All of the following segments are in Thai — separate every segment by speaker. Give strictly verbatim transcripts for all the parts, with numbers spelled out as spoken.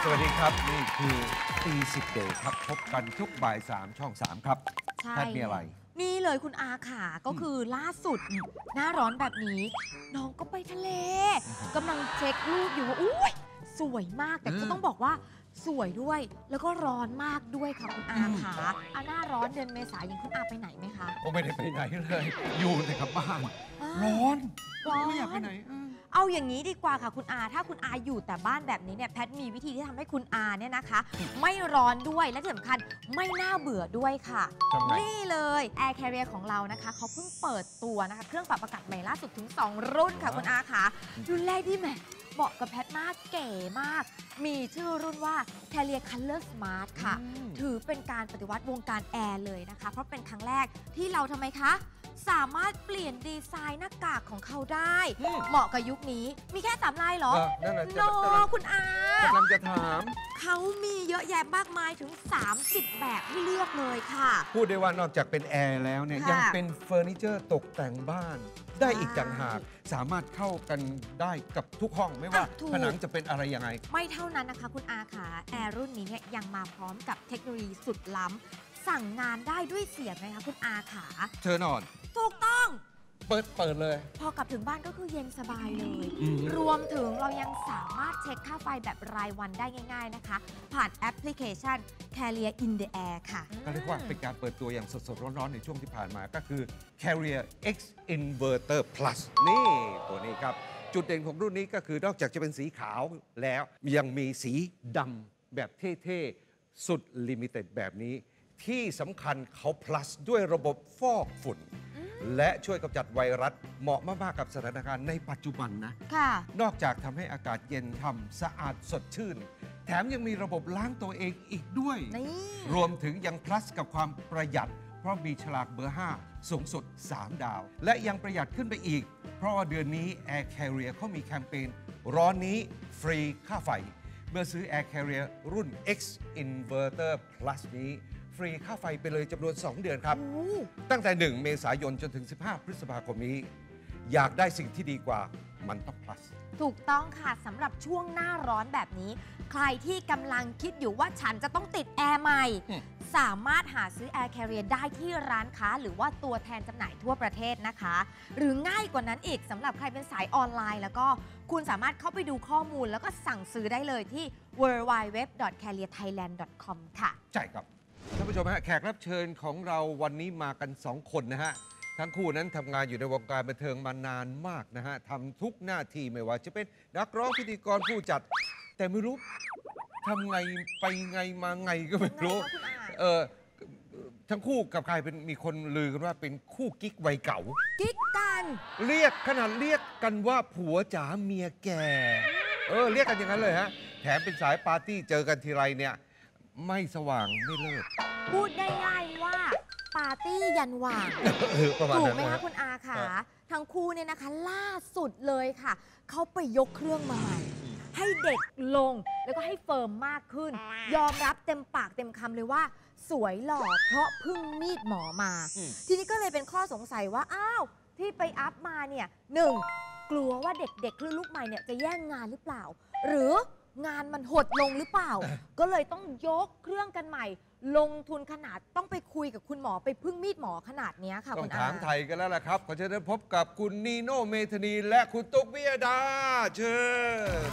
Speaker 1: สวัสดีครับนี่คือตีสิบเดย์ครับพบกันทุกบ่ายสามช่องสามครับใช่มีอะไร
Speaker 2: นี่เลยคุณอาค่ะก็คือล่าสุดหน้าร้อนแบบนี้น้องก็ไปทะเลกำลังเช็ครูปอยู่ว่าอุ้ยสวยมากแต่ก็ต้องบอกว่าสวยด้วยแล้วก็ร้อนมากด้วยค่ะคุณอาค่ะอาหน้าร้อนเดือนเมษายนคุณอาไปไหนไหมคะ
Speaker 1: ผมไม่ได้ไปไหนเลยอยู่ในกับบ้านร้อนร้อนไม่อยากไปไหน
Speaker 2: เอาอย่างนี้ดีกว่าค่ะคุณอาถ้าคุณอาอยู่แต่บ้านแบบนี้เนี่ยแพทมีวิธีที่ทำให้คุณอาเนี่ยนะคะไม่ร้อนด้วยและที่สำคัญไม่น่าเบื่อด้วยค่ะนี่เลย Air Carrier ของเรานะคะเขาเพิ่งเปิดตัวนะคะเครื่องปรับอากาศใหม่ล่าสุดถึงสองรุ่นค่ะคุณอาค่ะรุ่นแรกที่แหมเหมาะกับแพทมากเก๋มากมีชื่อรุ่นว่า Carrier Color Smart ค่ะถือเป็นการปฏิวัติวงการแอร์เลยนะคะเพราะเป็นครั้งแรกที่เราทำไมคะสามารถเปลี่ยนดีไซน์หน้ากากของเขาได้เหมาะกับยุคนี้มีแค่สามลายเหรอโนคุณอาก
Speaker 1: ำลังจะถาม
Speaker 2: เขามีเยอะแยะมากมายถึงสามสิบแบบให้เลือกเลยค่ะ
Speaker 1: พูดได้ว่านอกจากเป็นแอร์แล้วเนี่ยยังเป็นเฟอร์นิเจอร์ตกแต่งบ้านได้อีกต่างหากสามารถเข้ากันได้กับทุกห้องไม่ว่าผนังจะเป็นอะไรยังไง
Speaker 2: ไม่เท่านั้นนะคะคุณอาค่ะแอร์รุ่นนี้เนี่ยยังมาพร้อมกับเทคโนโลยีสุดล้ำสั่งงานได้ด้วยเสียงนะคะคุณอาขา
Speaker 1: เชิญนอน
Speaker 2: ถูกต้อง
Speaker 1: เปิดเปิดเลย
Speaker 2: พอกลับถึงบ้านก็คือเย็นสบายเลยรวมถึงเรายังสามารถเช็คค่าไฟแบบรายวันได้ง่ายๆนะคะผ่านแอปพลิเคชัน Carrier in the Air ค่ะ
Speaker 1: ก็เรียกว่าเป็นการเปิดตัวอย่างสดๆร้อนๆในช่วงที่ผ่านมาก็คือ Carrier X Inverter Plus นี่ตัวนี้ครับจุดเด่นของรุ่นนี้ก็คือนอกจากจะเป็นสีขาวแล้วยังมีสีดำแบบเท่ๆสุดลิมิเต็ดแบบนี้ที่สำคัญเขา plus ด้วยระบบฟอกฝุ่นและช่วยกำจัดไวรัสเหมาะมากๆกับสถานการณ์ในปัจจุบันนะนอกจากทำให้อากาศเย็นทำสะอาดสดชื่นแถมยังมีระบบล้างตัวเองอีกด้วยรวมถึงยัง plus กับความประหยัดเพราะมีฉลากเบอร์ห้าสูงสุดสามดาวและยังประหยัดขึ้นไปอีกเพราะว่าเดือนนี้ Air Carrier เขามีแคมเปญร้อนนี้ฟรีค่าไฟเมื่อซื้อ Air Carrier รุ่น X Inverter Plus นี้ฟรีค่าไฟไปเลยจำนวนสองเดือนครับตั้งแต่หนึ่งเมษายนจนถึงสิบห้าพฤษภาคมนี้อยากได้สิ่งที่ดีกว่ามันต้อง plus
Speaker 2: ถูกต้องค่ะสำหรับช่วงหน้าร้อนแบบนี้ใครที่กำลังคิดอยู่ว่าฉันจะต้องติดแอร์ใหม่สามารถหาซื้อ Air Carrier ได้ที่ร้านค้าหรือว่าตัวแทนจำหน่ายทั่วประเทศนะคะหรือง่ายกว่านั้นอีกสำหรับใครเป็นสายออนไลน์แล้วก็คุณสามารถเข้าไปดูข้อมูลแล้วก็สั่งซื้อได้เลยที่ ดับเบิลยู ดับเบิลยู ดับเบิลยู ดับเบิลยู ดอท แคเรียร์ ไทยแลนด์ ดอท คอม ค่ะ
Speaker 1: ใช่ครับท่านผู้ชมฮะแขกรับเชิญของเราวันนี้มากันสองคนนะฮะทั้งคู่นั้นทำงานอยู่ในวงการบันเทิงมานานมากนะฮะทำทุกหน้าที่ไม่ว่าจะเป็นนักร้องพิธีกรผู้จัดแต่ไม่รู้ทำไงไปไงมาไงก็ไม่รู้เออทั้งคู่กับใครเป็นมีคนลือกันว่าเป็นคู่กิ๊กวัยเก่า
Speaker 2: กิ๊กกัน
Speaker 1: เรียกขนาดเรียกกันว่าผัวจ๋าเมียแก่เออเรียกกันอย่างนั้นเลยฮะแถมเป็นสายปาร์ตี้เจอกันทีไรเนี่ยไม่สว่างไม่เลิก
Speaker 2: พูดง่ายๆว่าปาร์ตี้ยันว่างถูกไหมคะคุณอาค่ะทั้งคู่เนี่ยนะคะล่าสุดเลยค่ะเขาไปยกเครื่องมาใหม่ให้เด็กลงแล้วก็ให้เฟิร์มมากขึ้นยอมรับเต็มปากเต็มคำเลยว่าสวยหล่อเพราะพึ่งมีดหมอมาทีนี้ก็เลยเป็นข้อสงสัยว่าอ้าวที่ไปอัพมาเนี่ยหนึ่งกลัวว่าเด็กๆคลื่นลูกใหม่เนี่ยจะแย่งงานหรือเปล่าหรืองานมันหดลงหรือเปล่าก็เลยต้องยกเครื่องกันใหม่ลงทุนขนาดต้องไปคุยกับคุณหมอไปพึ่งมีดหมอขนาดนี้ค่ะ
Speaker 1: คุณอาต้องถามไทยกันแล้วล่ะครับขอเชิญพบกับคุณนีโน่เมธานีและคุณตุ๊กวิยดาเชิญ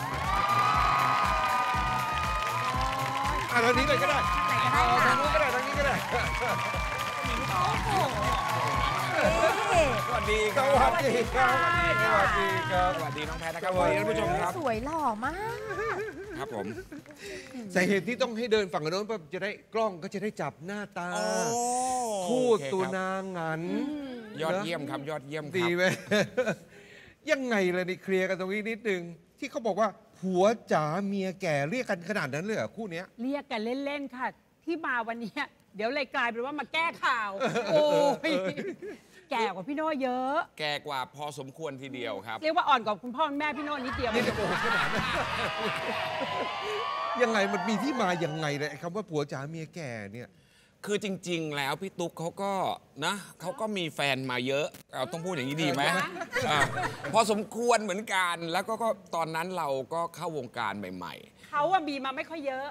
Speaker 1: ทางนี้เลยก็ได้ทางนู้นก็ได้ทางนี้ก็ได้สวัสดีครับสวัสดีครับสวัสดีครับ
Speaker 3: สวัสดีน้องแพทนะครับสวัสดีท่านผู้ชมครับ
Speaker 2: สวยหล่อมาก
Speaker 3: ครับผม
Speaker 1: สาเหตุที่ต้องให้เดินฝั่งโน้นจะได้กล้องก็จะได้จับหน้าตาคู่ตัวนางงัน
Speaker 3: ยอดเยี่ยมครับยอดเยี่ยม
Speaker 1: ดีไหมยังไงเลยนี่เคลียร์กันตรงนี้นิดนึงที่เขาบอกว่าผัวจ๋าเมียแก่เรียกกันขนาดนั้นเลยเหรอคู่นี้
Speaker 4: เรียกกันเล่นๆค่ะที่มาวันนี้เดี๋ยวเลยกลายเป็นว่ามาแก้ข่าวโอ้ยแก่กว่าพี่โน่เยอะ
Speaker 3: แก่กว่าพอสมควรทีเดียวครับ
Speaker 4: เรียกว่าอ่อนกว่าคุณพ่อแม่พี่โน่นิดเดียว
Speaker 1: นี่จะโกหกขนาดนั้นยังไงมันมีที่มายังไงเลยคำว่าผัวจ๋าเมียแก่เนี่ย
Speaker 3: คือจริง ๆ แล้วพี่ตุ๊กเขาก็นะเขาก็มีแฟนมาเยอะเราต้องพูดอย่างนี้ดีไหมอ่ะพอสมควรเหมือนกันแล้วก็ก็ตอนนั้นเราก็เข้าวงการใหม่ ๆ
Speaker 4: เขาว่ามีมาไม่ค่อยเยอะ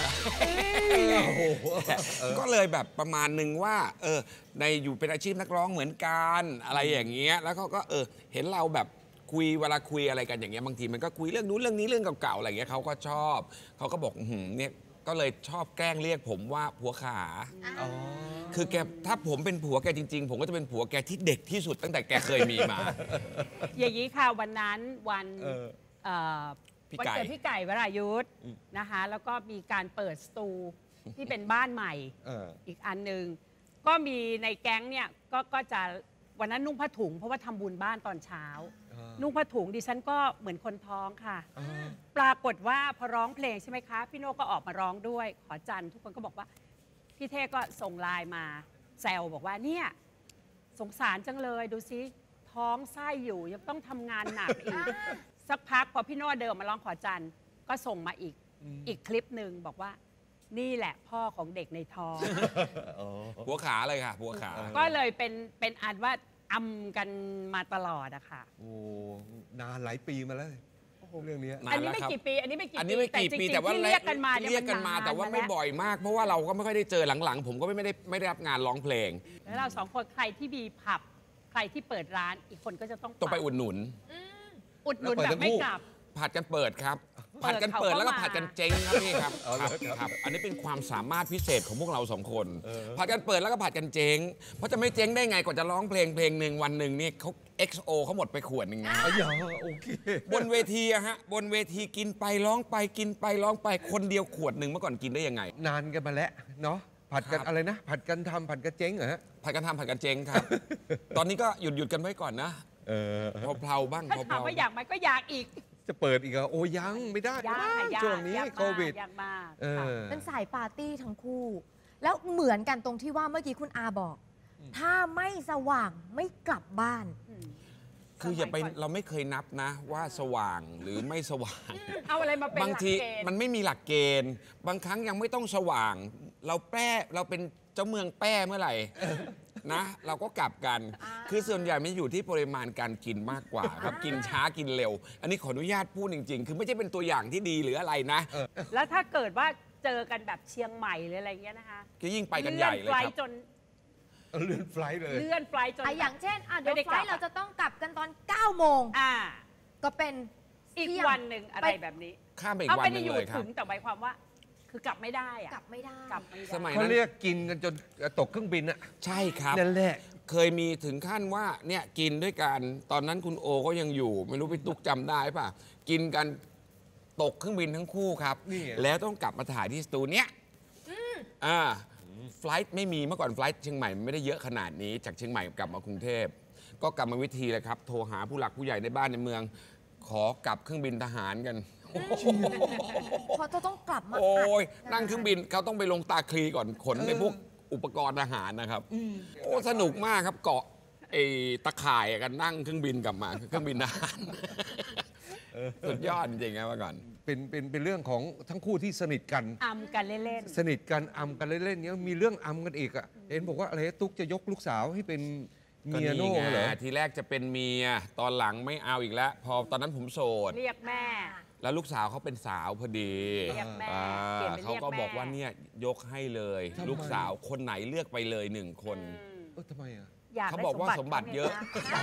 Speaker 3: ก็เลยแบบประมาณหนึ่งว่าเออในอยู่เป็นอาชีพนักร้องเหมือนกันอะไรอย่างเงี้ยแล้วเขาก็เออเห็นเราแบบคุยเวลาคุยอะไรกันอย่างเงี้ยบางทีมันก็คุยเรื่องนู้นเรื่องนี้เรื่องเก่าๆอะไรเงี้ยเขาก็ชอบเขาก็บอกหืมเนี่ยก็เลยชอบแกล้งเรียกผมว่าผัวขาคือแกถ้าผมเป็นผัวแกจริงๆผมก็จะเป็นผัวแกที่เด็กที่สุดตั้งแต่แกเคยมีมา
Speaker 4: อย่างนี้ค่ะวันนั้นวัน
Speaker 1: เออ
Speaker 4: เอ่อ
Speaker 3: พี่
Speaker 4: วัน
Speaker 3: ไก่
Speaker 4: เกิดพี่ไก่วรายุทธนะคะแล้วก็มีการเปิดสตูที่เป็นบ้านใหม่
Speaker 1: เออ
Speaker 4: อีกอันหนึ่งก็มีในแก๊งเนี่ยก็ก็จะวันนั้นนุ่งผ้าถุงเพราะว่าทำบุญบ้านตอนเช้า
Speaker 1: อ่า
Speaker 4: นุ่งผ้าถุงดิฉันก็เหมือนคนท้องค่ะ
Speaker 1: อ่า
Speaker 4: ปรากฏว่าพอร้องเพลงใช่ไหมคะ พี่โน่ก็ออกมาร้องด้วย ขอจันทร์ทุกคนก็บอกว่า พี่เท่ก็ส่งไลน์มาแซวบอกว่าเนี่ยสงสารจังเลยดูซิท้องไส้อยู่ยังต้องทำงานหนักอีก สักพักพอพี่โน่เดินมาร้องขอจันทร์ก็ส่งมาอีกอีกคลิปหนึ่งบอกว่า นี่แหละพ่อของเด็กในท้อง
Speaker 3: ผัวขาเลยค่ะผัวขา
Speaker 4: ก็เลยเป็นเป็นอันว่าอำกันมาตลอดอะค่ะ
Speaker 1: โอ้นานหลายปีมาแล้วเรื่องเนี้ย
Speaker 3: นาน
Speaker 4: อันนี้
Speaker 3: แล้ว
Speaker 4: ไม่
Speaker 3: ครับ
Speaker 4: กี่ปี อันนี้ไม่กี่
Speaker 3: อันนี้ไม่กี่
Speaker 4: จริงๆ
Speaker 3: ปีแต่ว่า
Speaker 4: ที่เรียกกันมาเนี่ย
Speaker 3: เรียกกันมา
Speaker 4: มันนาน
Speaker 3: แต่ว่าไม่
Speaker 4: แล้ว
Speaker 3: บ่อยมาก เพราะว่าเราก็ไม่ค่อยได้เจอหลังๆ ผมก็ไม่ได้ไม่ได้รับงานร้องเพลง
Speaker 4: แล้วเราสองคนใครที่มีผับใครที่เปิดร้านอีกคนก็จะต้อง
Speaker 3: ต้องไปอุดหนุน
Speaker 4: อุดหนุน
Speaker 1: แล้วเปิด
Speaker 4: แบบไม่
Speaker 1: ทั้งคู่
Speaker 4: กลับ
Speaker 3: ผัดกันเปิดครับ
Speaker 4: เปิด
Speaker 3: ผัดกันเปิด
Speaker 4: เขาก็
Speaker 3: แล้วก็
Speaker 4: มา
Speaker 3: ผัดกันเจ๊งครับพี่ครับ
Speaker 1: เอา
Speaker 3: ค
Speaker 1: เล
Speaker 3: รับ
Speaker 1: ยครับ
Speaker 3: ครับ อันนี้เป็นความสามารถพิเศษของพวกเราสองคน ผัดกันเปิดแล้วก็ผัดกันเจ๊ง เพราะจะไม่เจ๊งได้ไงกว่าจะร้องเพลงเพลงหนึ่งวันหนึ่งนี่เขา เอ็กซ์ โอ เขาหมดไปขวดหนึ่งนะ
Speaker 1: อ๋ออย่าโอเค
Speaker 3: บนเวทีอะฮะบนเวทีกินไปร้องไปกินไปร้องไปคนเดียวขวดหนึ่งเมื่อก่อนกินได้ยังไง
Speaker 1: นานกันมาแล้วเนาะผัดกัน
Speaker 3: ครับ
Speaker 1: อะไรนะ ผัดกันทำผัดกันเจ๊งเหรอฮะ
Speaker 3: ผัดกันทำผัดกันเจ๊งครับ ตอนนี้ก็หยุดหยุดกันไว้ก่อนนะ
Speaker 1: เออ
Speaker 3: เพลาๆบ้าง
Speaker 4: ถ้า
Speaker 3: เพ
Speaker 4: ถาม
Speaker 3: ลา
Speaker 4: ว่าอยากไหมก็อยากอีก
Speaker 1: จะเปิดอีกเหรอโอ้ยังไม่ได้
Speaker 4: อยากค่ะอยาก
Speaker 1: ช่วงนี้
Speaker 4: อยากมาก
Speaker 1: โควิด
Speaker 4: อยากมาก
Speaker 1: เอ
Speaker 4: ค่ะ
Speaker 1: อ
Speaker 2: เป็นสายปาร์ตี้ทั้งคู่ แล้วเหมือนกันตรงที่ว่าเมื่อกี้คุณอาบอก ถ้าไม่สว่างไม่กลับบ้าน
Speaker 4: ม
Speaker 3: คืออย่าไป
Speaker 4: สมัยก่อน
Speaker 3: เราไม่เคยนับนะว่าสว่างหรือไม่สว่าง
Speaker 4: เอาอะไรมาเป็น
Speaker 3: บาง
Speaker 4: หลัก
Speaker 3: ที
Speaker 4: เกณฑ์
Speaker 3: มันไม่มีหลักเกณฑ์ บางครั้งยังไม่ต้องสว่าง เราแป้เราเป็นเจ้าเมืองแป้เมื่อไหร่ นะ เราก็กลับกัน คือส่วนใหญ่มันอยู่ที่ปริมาณการกินมากกว่าครับกินช้ากินเร็ว อันนี้ขออนุญาตพูดจริง ๆ คือไม่ใช่เป็นตัวอย่างที่ดีหรืออะไรนะ
Speaker 4: แล้วถ้าเกิดว่าเจอกันแบบเชียงใหม่หรืออะไรเงี้ยนะคะ
Speaker 3: ก็ยิ่งไปกันใหญ่เลย
Speaker 4: ไฟ
Speaker 3: ครับ
Speaker 4: จน
Speaker 1: เลื่อนไฟลท์เลย
Speaker 4: เลื่อนไฟจน
Speaker 2: อ่ะอย่างเช่นอ่ะเดี๋ยว
Speaker 4: ไม่ได้
Speaker 2: ไฟ
Speaker 4: กลับ
Speaker 2: ล์เราจะต้องกลับกันตอนเก้าโมง
Speaker 4: อ่า
Speaker 2: ก็เป็น
Speaker 4: อีก
Speaker 2: เที่ยง
Speaker 4: วันหนึ่งอะไร
Speaker 2: ไป
Speaker 4: แบบนี้
Speaker 3: ข้ามไปอีก
Speaker 4: เขา
Speaker 3: วัน
Speaker 4: ไม่
Speaker 3: ห
Speaker 4: ได้
Speaker 3: นึ่ง
Speaker 4: อยู่
Speaker 3: เลยครั
Speaker 4: ถึ
Speaker 3: บ
Speaker 4: งแต่หมายความว่า คือกลับไม่ได้อะ
Speaker 2: กลับไม่ได้
Speaker 4: กลับไม่ได้
Speaker 3: สมัย
Speaker 1: เขาเรียกกินกันจนตกเครื่องบินอะ
Speaker 3: ใช่ครับ
Speaker 1: นั่นแหละ
Speaker 3: เคยมีถึงขั้นว่าเนี่ยกินด้วยกันตอนนั้นคุณโอก็ยังอยู่ ไม่รู้พี่ตุ๊กจำได้ป่ะ กินกันตกเครื่องบินทั้งคู่ครับ
Speaker 1: นี่ไง
Speaker 3: แล้วต้องกลับมาถ่ายที่สตูเนี้ยอ่าไฟลท์ไม่มีเมื่อก่อนไฟลท์เชียงใหม่มันไม่ได้เยอะขนาดนี้ จากเชียงใหม่กลับมากรุงเทพก็กลับมาวิธีเลยครับ โทรหาผู้หลักผู้ใหญ่ในบ้านในเมือง ขอกลับเครื่องบินทหารกัน
Speaker 2: เพราะจะต้องกลับมา
Speaker 3: โอ้ย
Speaker 2: อัด
Speaker 3: นั่งเครื่องบินเขาต้องไปลงตาคลีก่อนขนไปพวกอุปกรณ์อาหารนะครับโอ้สนุกมากครับเกาะไอ้ตะข่ายกันนั่งเครื่องบินกลับมาเครื่องบินทหารสุดยอดจริงๆครับเมื่อก่อน
Speaker 1: เป็นเป็นเป็นเรื่องของทั้งคู่ที่สนิทกัน
Speaker 4: อำกันเล่น
Speaker 1: สนิทกันอำกันเล่นๆเนี้ยมีเรื่องอำกันอีกอะเห็นบอกว่าอะไรตุ๊กจะยกลูกสาวให้เป็นเมียโน่
Speaker 3: ก็
Speaker 1: เหรอ
Speaker 3: ไงทีแรกจะเป็นเมียตอนหลังไม่เอาอีกแล้ว พอตอนนั้นผมโสด
Speaker 4: ๆ เรียกแม่
Speaker 3: แล้วลูกสาวเขาเป็นสาวพอดี
Speaker 4: เรียกแม่
Speaker 3: อ่า
Speaker 4: เปลี่ยนเป็นเรียกแม่
Speaker 3: เขาก็บอกว่าเนี่ยยกให้เลย
Speaker 1: ทำไม
Speaker 3: ลูกสาวคนไหนเลือกไปเลยหนึ่งคน
Speaker 4: อืม
Speaker 1: เออทำไมอะ
Speaker 4: อยาก
Speaker 3: เขา
Speaker 4: ได้
Speaker 3: บอกว่าสมบัติเยอะ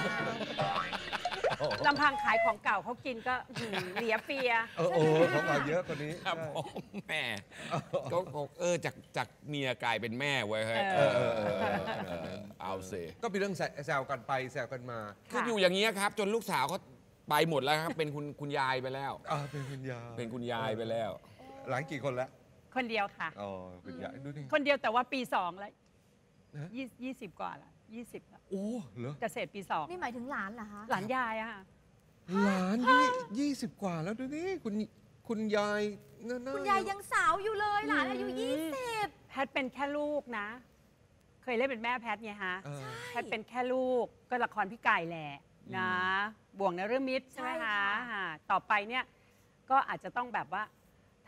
Speaker 4: ลำพังขายของเก่าเขากินก็หืมเหลียเปีย
Speaker 1: เออโอ้ของเราเยอะกว่านี้
Speaker 3: ครับผมแม่ก็บอกเออจากจากเมียกลายเป็นแม่ไว้ยเฮ้ย
Speaker 4: เออ
Speaker 3: เออเออเออเออเอาสิ
Speaker 1: ก็เป็นเรื่องแซแซวกันไปแซวกันมา
Speaker 3: ก็อยู่อย่างนี้ยครับ จนลูกสาวเขาไปหมดแล้วครับ เป็นคุณคุณยายไปแล้ว
Speaker 1: อ่าเป็นคุณยาย
Speaker 3: เป็นคุณยายไปแล้ว
Speaker 1: หลานกี่คนแล้ว
Speaker 4: คนเดียวค่ะ
Speaker 1: อ๋อคุณยายดูนี่
Speaker 4: คนเดียวแต่ว่าปีสองแล้ว
Speaker 1: นะ
Speaker 4: ยี่ยี่สิบกว่าละยี่สิบละ
Speaker 1: โอ้เหรอ
Speaker 4: เกษตรปีสอง
Speaker 2: นี่หมายถึงหลานเหรอคะ
Speaker 4: หลานยายอะค่ะ
Speaker 1: หลานนี่ยี่สิบกว่าแล้วดูนี่คุณคุณยายน่าๆ
Speaker 2: คุณยายยังสาวอยู่เลย หลานอายุยี่สิบ
Speaker 4: แพทเป็นแค่ลูกนะ เคยเล่นเป็นแม่แพทไงฮะ
Speaker 1: เออ
Speaker 4: แพทเป็นแค่ลูกก็ละครพี่ไก่แหละนะ บ่วงนฤมิตใช่ไหม
Speaker 2: ใช่
Speaker 4: คะ
Speaker 2: ค่ะ
Speaker 4: อ่าต่อไปเนี่ยก็อาจจะต้องแบบว่า ถ้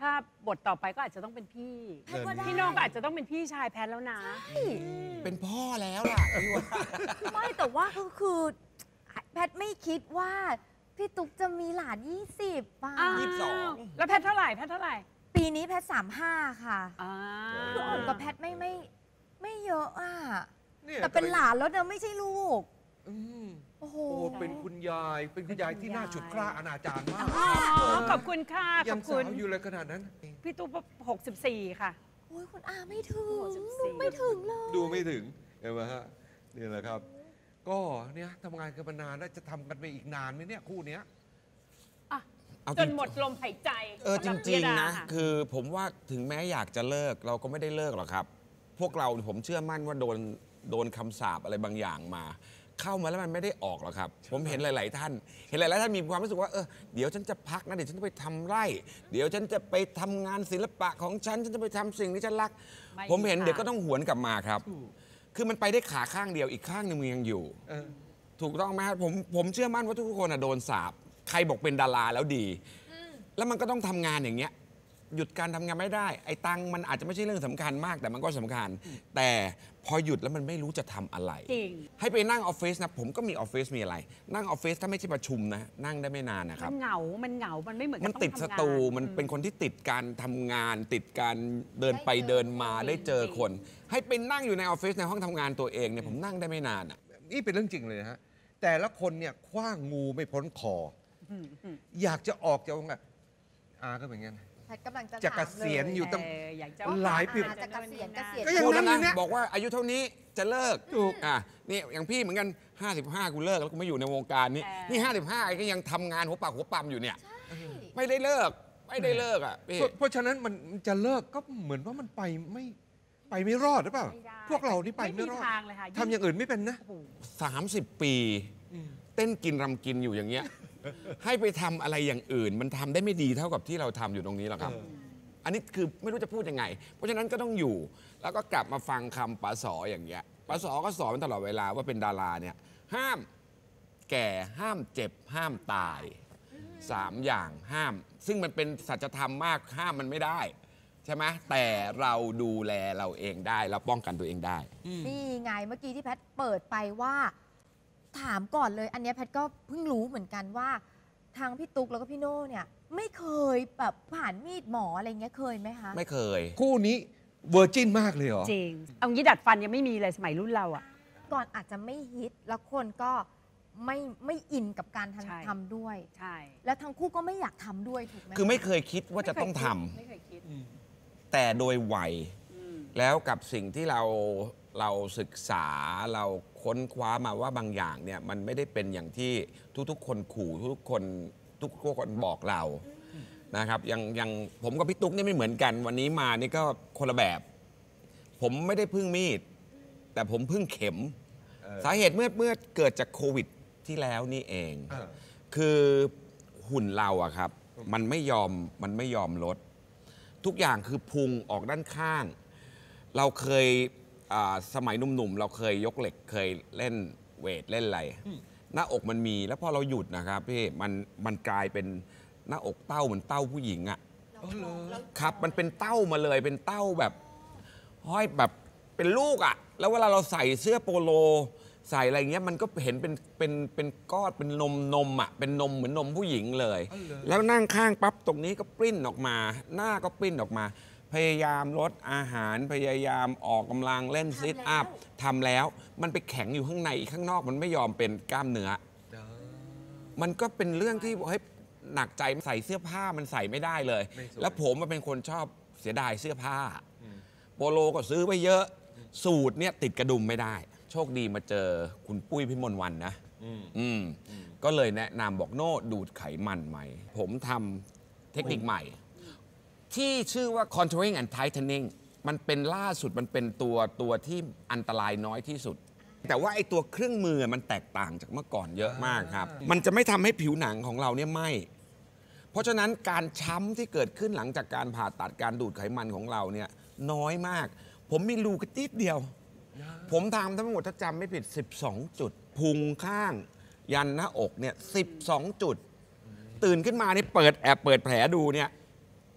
Speaker 4: ถ้าบทต่อไปก็อาจจะต้องเป็นพี่
Speaker 2: แพทย์ว่าได้
Speaker 4: พี่โน่ก็อาจจะต้องเป็นพี่ชายแพทแล้วนะ
Speaker 3: เป็นพ่อแล้วล่ะพี่ว่า
Speaker 2: ไม่แต่ว่าก็คือแพทย์ไม่คิดว่าพี่ตุ๊กจะมีหลานยี่สิบป่ะ
Speaker 4: อ้าว
Speaker 3: ยี่สิบสอง
Speaker 4: แล้วแพทเท่าไหร่แพทเท่าไหร่
Speaker 2: ปีนี้แพทสามห้าค่ะ
Speaker 4: อ่า
Speaker 2: คืออ่อนกว่าแพทไม่ไม่ไม่เยอะอ่ะ
Speaker 1: เนี่ย
Speaker 2: แต่เป็นหลานแล้วนะไม่ใช่ลูก
Speaker 1: อืม
Speaker 2: โอ้โห
Speaker 1: โอ้เป็นคุณยาย เป็นคุณยายที่น่าฉุดกล้าอนาจารมาก
Speaker 4: อ๋อขอบคุณค่ะข
Speaker 1: ยั
Speaker 4: อบ
Speaker 1: ง
Speaker 4: คุ
Speaker 1: สา
Speaker 4: ณ
Speaker 1: วอยู่เลยขนาดนั้น
Speaker 4: พี่ตุ๊กหกสิบสี่ค่ะ
Speaker 2: โอ้ยคุณอาไม่ถึง
Speaker 4: โอ้สิบสี่
Speaker 2: ไม่ถึงเลย
Speaker 1: ดูไม่ถึงเห็นไหมฮะนี่แหละครับ ก็เนี่ยทำงานกันมานานแล้วจะทำกันไปอีกนานไหมเนี่ยคู่เนี้ย
Speaker 4: อ่ะ
Speaker 3: เอา
Speaker 4: จ
Speaker 3: จริ
Speaker 4: น
Speaker 3: ง
Speaker 4: หมดลมหายใจ
Speaker 3: เออจ
Speaker 4: สำหบ
Speaker 3: ริง
Speaker 4: พิยดา
Speaker 3: ๆนะ
Speaker 4: ค่
Speaker 3: คือผมว่าถึงแม้อยากจะเลิกเราก็ไม่ได้เลิกหรอกครับ พวกเราผมเชื่อมั่นว่าโดนโดนคำสาปอะไรบางอย่างมา เข้ามาแล้วมันไม่ได้ออกหรอกครับ ผมเห็นหลาย ๆ ท่าน เห็นหลาย ๆ ท่านมีความรู้สึกว่าเออเดี๋ยวฉันจะพักนะเดี๋ยวฉันจะไปทำไร่ เดี๋ยวฉันจะไปทำงานศิลปะของฉันฉันจะไปทำสิ่งที่ฉันรัก
Speaker 4: ไม่
Speaker 3: ผมเห็น
Speaker 4: มีทาง
Speaker 3: เดี๋ยวก็ต้องหวนกลับมาครับ คือมันไปได้ขาข้างเดียวอีกข้างหนึงมันยังอยู่
Speaker 1: เออ
Speaker 3: ถูกต้องไหมครับผมผมเชื่อมั่นว่าทุกคนอะโดนสาปใครบอกเป็นดาราแล้วดี แล้วมันก็ต้องทำงานอย่างเงี้ยหยุดการทำงานไม่ได้ไอ้ตังค์มันอาจจะไม่ใช่เรื่องสำคัญมากแต่มันก็สำคัญ แต่พอหยุดแล้วมันไม่รู้จะทำอะไร
Speaker 4: จริง
Speaker 3: ให้ไปนั่งออฟฟิศนะผมก็มีออฟฟิศมีอะไร นั่งออฟฟิศถ้าไม่ใช่ประชุมนะนั่งได้ไม่นานนะค
Speaker 4: มั
Speaker 3: รับ
Speaker 4: นเหงา มันเหงา มันไม่เหมือนกับ
Speaker 3: มันติด
Speaker 4: อง
Speaker 3: ส
Speaker 4: ทำงา
Speaker 3: ตูมัน
Speaker 4: อื
Speaker 3: เป็นคนที่ติดการทำงาน ติดการเดินไป
Speaker 2: ได้เจอ
Speaker 3: เดินมา
Speaker 4: คน
Speaker 3: ได้เจอคน ให้ไปนั่งอยู่ในออฟฟิศในห้องทำงานตัวเองเนี่ยผมนั่งได้ไม่นานอ่ะ
Speaker 1: นี่เป็นเรื่องจริงเลยนะฮะ แต่ละคนเนี่ยคว้างงูไม่พ้นคอ
Speaker 4: อืมอืม
Speaker 1: อยากจะออกจากวงการอาก็เป็นงั้น
Speaker 2: แพทย์กำลังจะ
Speaker 1: จะ
Speaker 2: ถาม
Speaker 1: เกษียณ
Speaker 2: เล
Speaker 1: อยู่ตั้ง
Speaker 4: เอยากจะ
Speaker 1: หลายปี
Speaker 2: อาจจะเกษียณเกษียณ
Speaker 1: ก็ยัง
Speaker 3: พูด
Speaker 1: นั่
Speaker 3: แล้ว
Speaker 1: งอยู่
Speaker 3: นะ
Speaker 1: เนี่ย
Speaker 3: บอกว่าอายุเท่านี้จะเลิก
Speaker 1: ถูก
Speaker 3: อ่ะนี่อย่างพี่เหมือนกัน ห้าสิบห้า กูเลิกแล้วกูไม่อยู่ในวงการนี้
Speaker 4: เออ
Speaker 3: นี่ ห้าสิบห้า ก็ยังทำงานหัวปากหัวปั๊มอยู่เนี่ย ไม่ได้เลิก ไม่ได้เลิกอ่ะพี่
Speaker 1: เพราะเพราะฉะนั้นมันจะเลิกก็เหมือนว่ามันไปไม่ไปไม่รอดหรือเปล่า
Speaker 4: ไม่ได้
Speaker 1: พวกเรานี่ไปไม่รอด
Speaker 4: ทางเลยค่ะ
Speaker 1: ทำอย่างอื่นไม่เป็นนะ
Speaker 4: โอ้โห
Speaker 3: สามสิบ ปี เต้นกินรำกินอยู่อย่างเงี้ย ให้ไปทำอะไรอย่างอื่น มันทำได้ไม่ดีเท่ากับที่เราทำอยู่ตรงนี้หรอกครับ
Speaker 1: เออ
Speaker 3: อันนี้คือไม่รู้จะพูดยังไง เพราะฉะนั้นก็ต้องอยู่ แล้วก็กลับมาฟังคำป๋าสออย่างเงี้ยป๋าสอก็สอนตลอดเวลาว่าเป็นดาราเนี่ย ห้ามแก่ห้ามเจ็บ ห้ามตายสามอย่างห้าม ซึ่งมันเป็นสัจธรรมมากห้ามมันไม่ได้ ใช่ไหมแต่เราดูแลเราเองได้เราป้องกันตัวเองได้
Speaker 2: นี่ไงเมื่อกี้ที่แพทย์เปิดไปว่า ถามก่อนเลย อันเนี้ยแพทย์ก็เพิ่งรู้เหมือนกันว่า ทางพี่ตุ๊กแล้วก็พี่โน่เนี่ยไม่เคยแบบผ่านมีดหมออะไรเงี้ยเคยไหมคะ
Speaker 3: ไม่เคย
Speaker 1: คู่นี้เวอร์จินมากเลยเหรอ
Speaker 4: จริง เอางี้ดัดฟันยังไม่มีเลยสมัยรุ่นเราอ่ะ
Speaker 2: ก่อนอาจจะไม่ฮิตแล้วคนก็ไม่ไม่อินกับการ
Speaker 4: ใช่
Speaker 2: ทำทำด้วย
Speaker 4: ใช่
Speaker 2: แล้วทั้งคู่ก็ไม่อยากทำด้วยถูกไหม
Speaker 3: คือไม่เคยคิดว่าจะต้องทำ
Speaker 4: ไม่เคยคิด
Speaker 3: แต่โดยวัย
Speaker 4: อืม
Speaker 3: แล้วกับสิ่งที่เราเราศึกษาเราค้นคว้ามาว่าบางอย่างเนี่ยมันไม่ได้เป็นอย่างที่ทุกๆ คนขู่ทุกๆคนทุกๆคนบอกเรานะครับอย่างอย่างผมกับพี่ตุ๊กนี่ไม่เหมือนกัน วันนี้มานี่ก็คนละแบบ ผมไม่ได้พึ่งมีด แต่ผมพึ่งเข็ม
Speaker 1: เออ
Speaker 3: สาเหตุเมื่อเมื่อเกิดจากโควิดที่แล้วนี่เอง
Speaker 1: เออ
Speaker 3: คือหุ่นเราอะครับ มันไม่ยอมมันไม่ยอมลด ทุกอย่างคือพุงออกด้านข้าง เราเคยอ่าสมัยหนุ่มๆ เราเคยยกเหล็กเคยเล่นเวทเล่นอะไร หน้าอกมันมีแล้วพอเราหยุดนะครับพี่มันมันกลายเป็นหน้าอกเต้าเหมือนเต้าผู้หญิงอะ
Speaker 1: อ๋อเหรอ
Speaker 3: ครับมันเป็นเต้ามาเลยเป็นเต้าแบบห้อยแบบเป็นลูกอะแล้วเวลาเราใส่เสื้อโปโล ใส่อะไรเงี้ยมันก็เห็นเป็นเป็นเป็นก้อนเป็นนมนมอะเป็นนมเหมือนนมผู้หญิงเลย
Speaker 1: อ๋อเหรอ
Speaker 3: แล้วนั่งข้างปั๊บตรงนี้ก็ปริ้นออกมา หน้าก็ปริ้นออกมา พยายามลดอาหารพยายามออกกำลังเล่นซิทอัพทำแล้วมันไปแข็งอยู่ข้างในข้างนอกมันไม่ยอมเป็นกล้ามเนื้อ มันก็เป็นเรื่องที่เฮ้ยหนักใจใส่เสื้อผ้ามันใส่ไม่ได้เลย
Speaker 1: ไม่สวย
Speaker 3: แล้วผมมันเป็นคนชอบเสียดายเสื้อผ้า โปโลก็ซื้อไปเยอะ สูตรเนี่ยติดกระดุมไม่ได้ โชคดีมาเจอคุณปุ้ยพิมลวันนะ
Speaker 1: อืม
Speaker 3: อืมก็เลยแนะนำบอกโน่ดูดไขมันใหม่ ผมทำเทคนิคใหม่ ที่ชื่อว่า contouring and tightening มันเป็นล่าสุดมันเป็นตัวตัวที่อันตรายน้อยที่สุด แต่ว่าไอ้ตัวเครื่องมือมันแตกต่างจากเมื่อก่อนเยอะมากครับ มันจะไม่ทำให้ผิวหนังของเราเนี่ยไหม้เพราะฉะนั้นการช้ำที่เกิดขึ้นหลังจากการผ่าตัดการดูดไขมันของเราเนี่ยน้อยมาก ผมมีรูกระติดเดียว ผมทำทั้งหมดถ้าจำไม่ผิด สิบสอง จุด พุงข้าง ยันหน้าอกเนี่ย สิบสอง จุด ตื่นขึ้นมานี่เปิดแอบเปิดแผลดูเนี่ย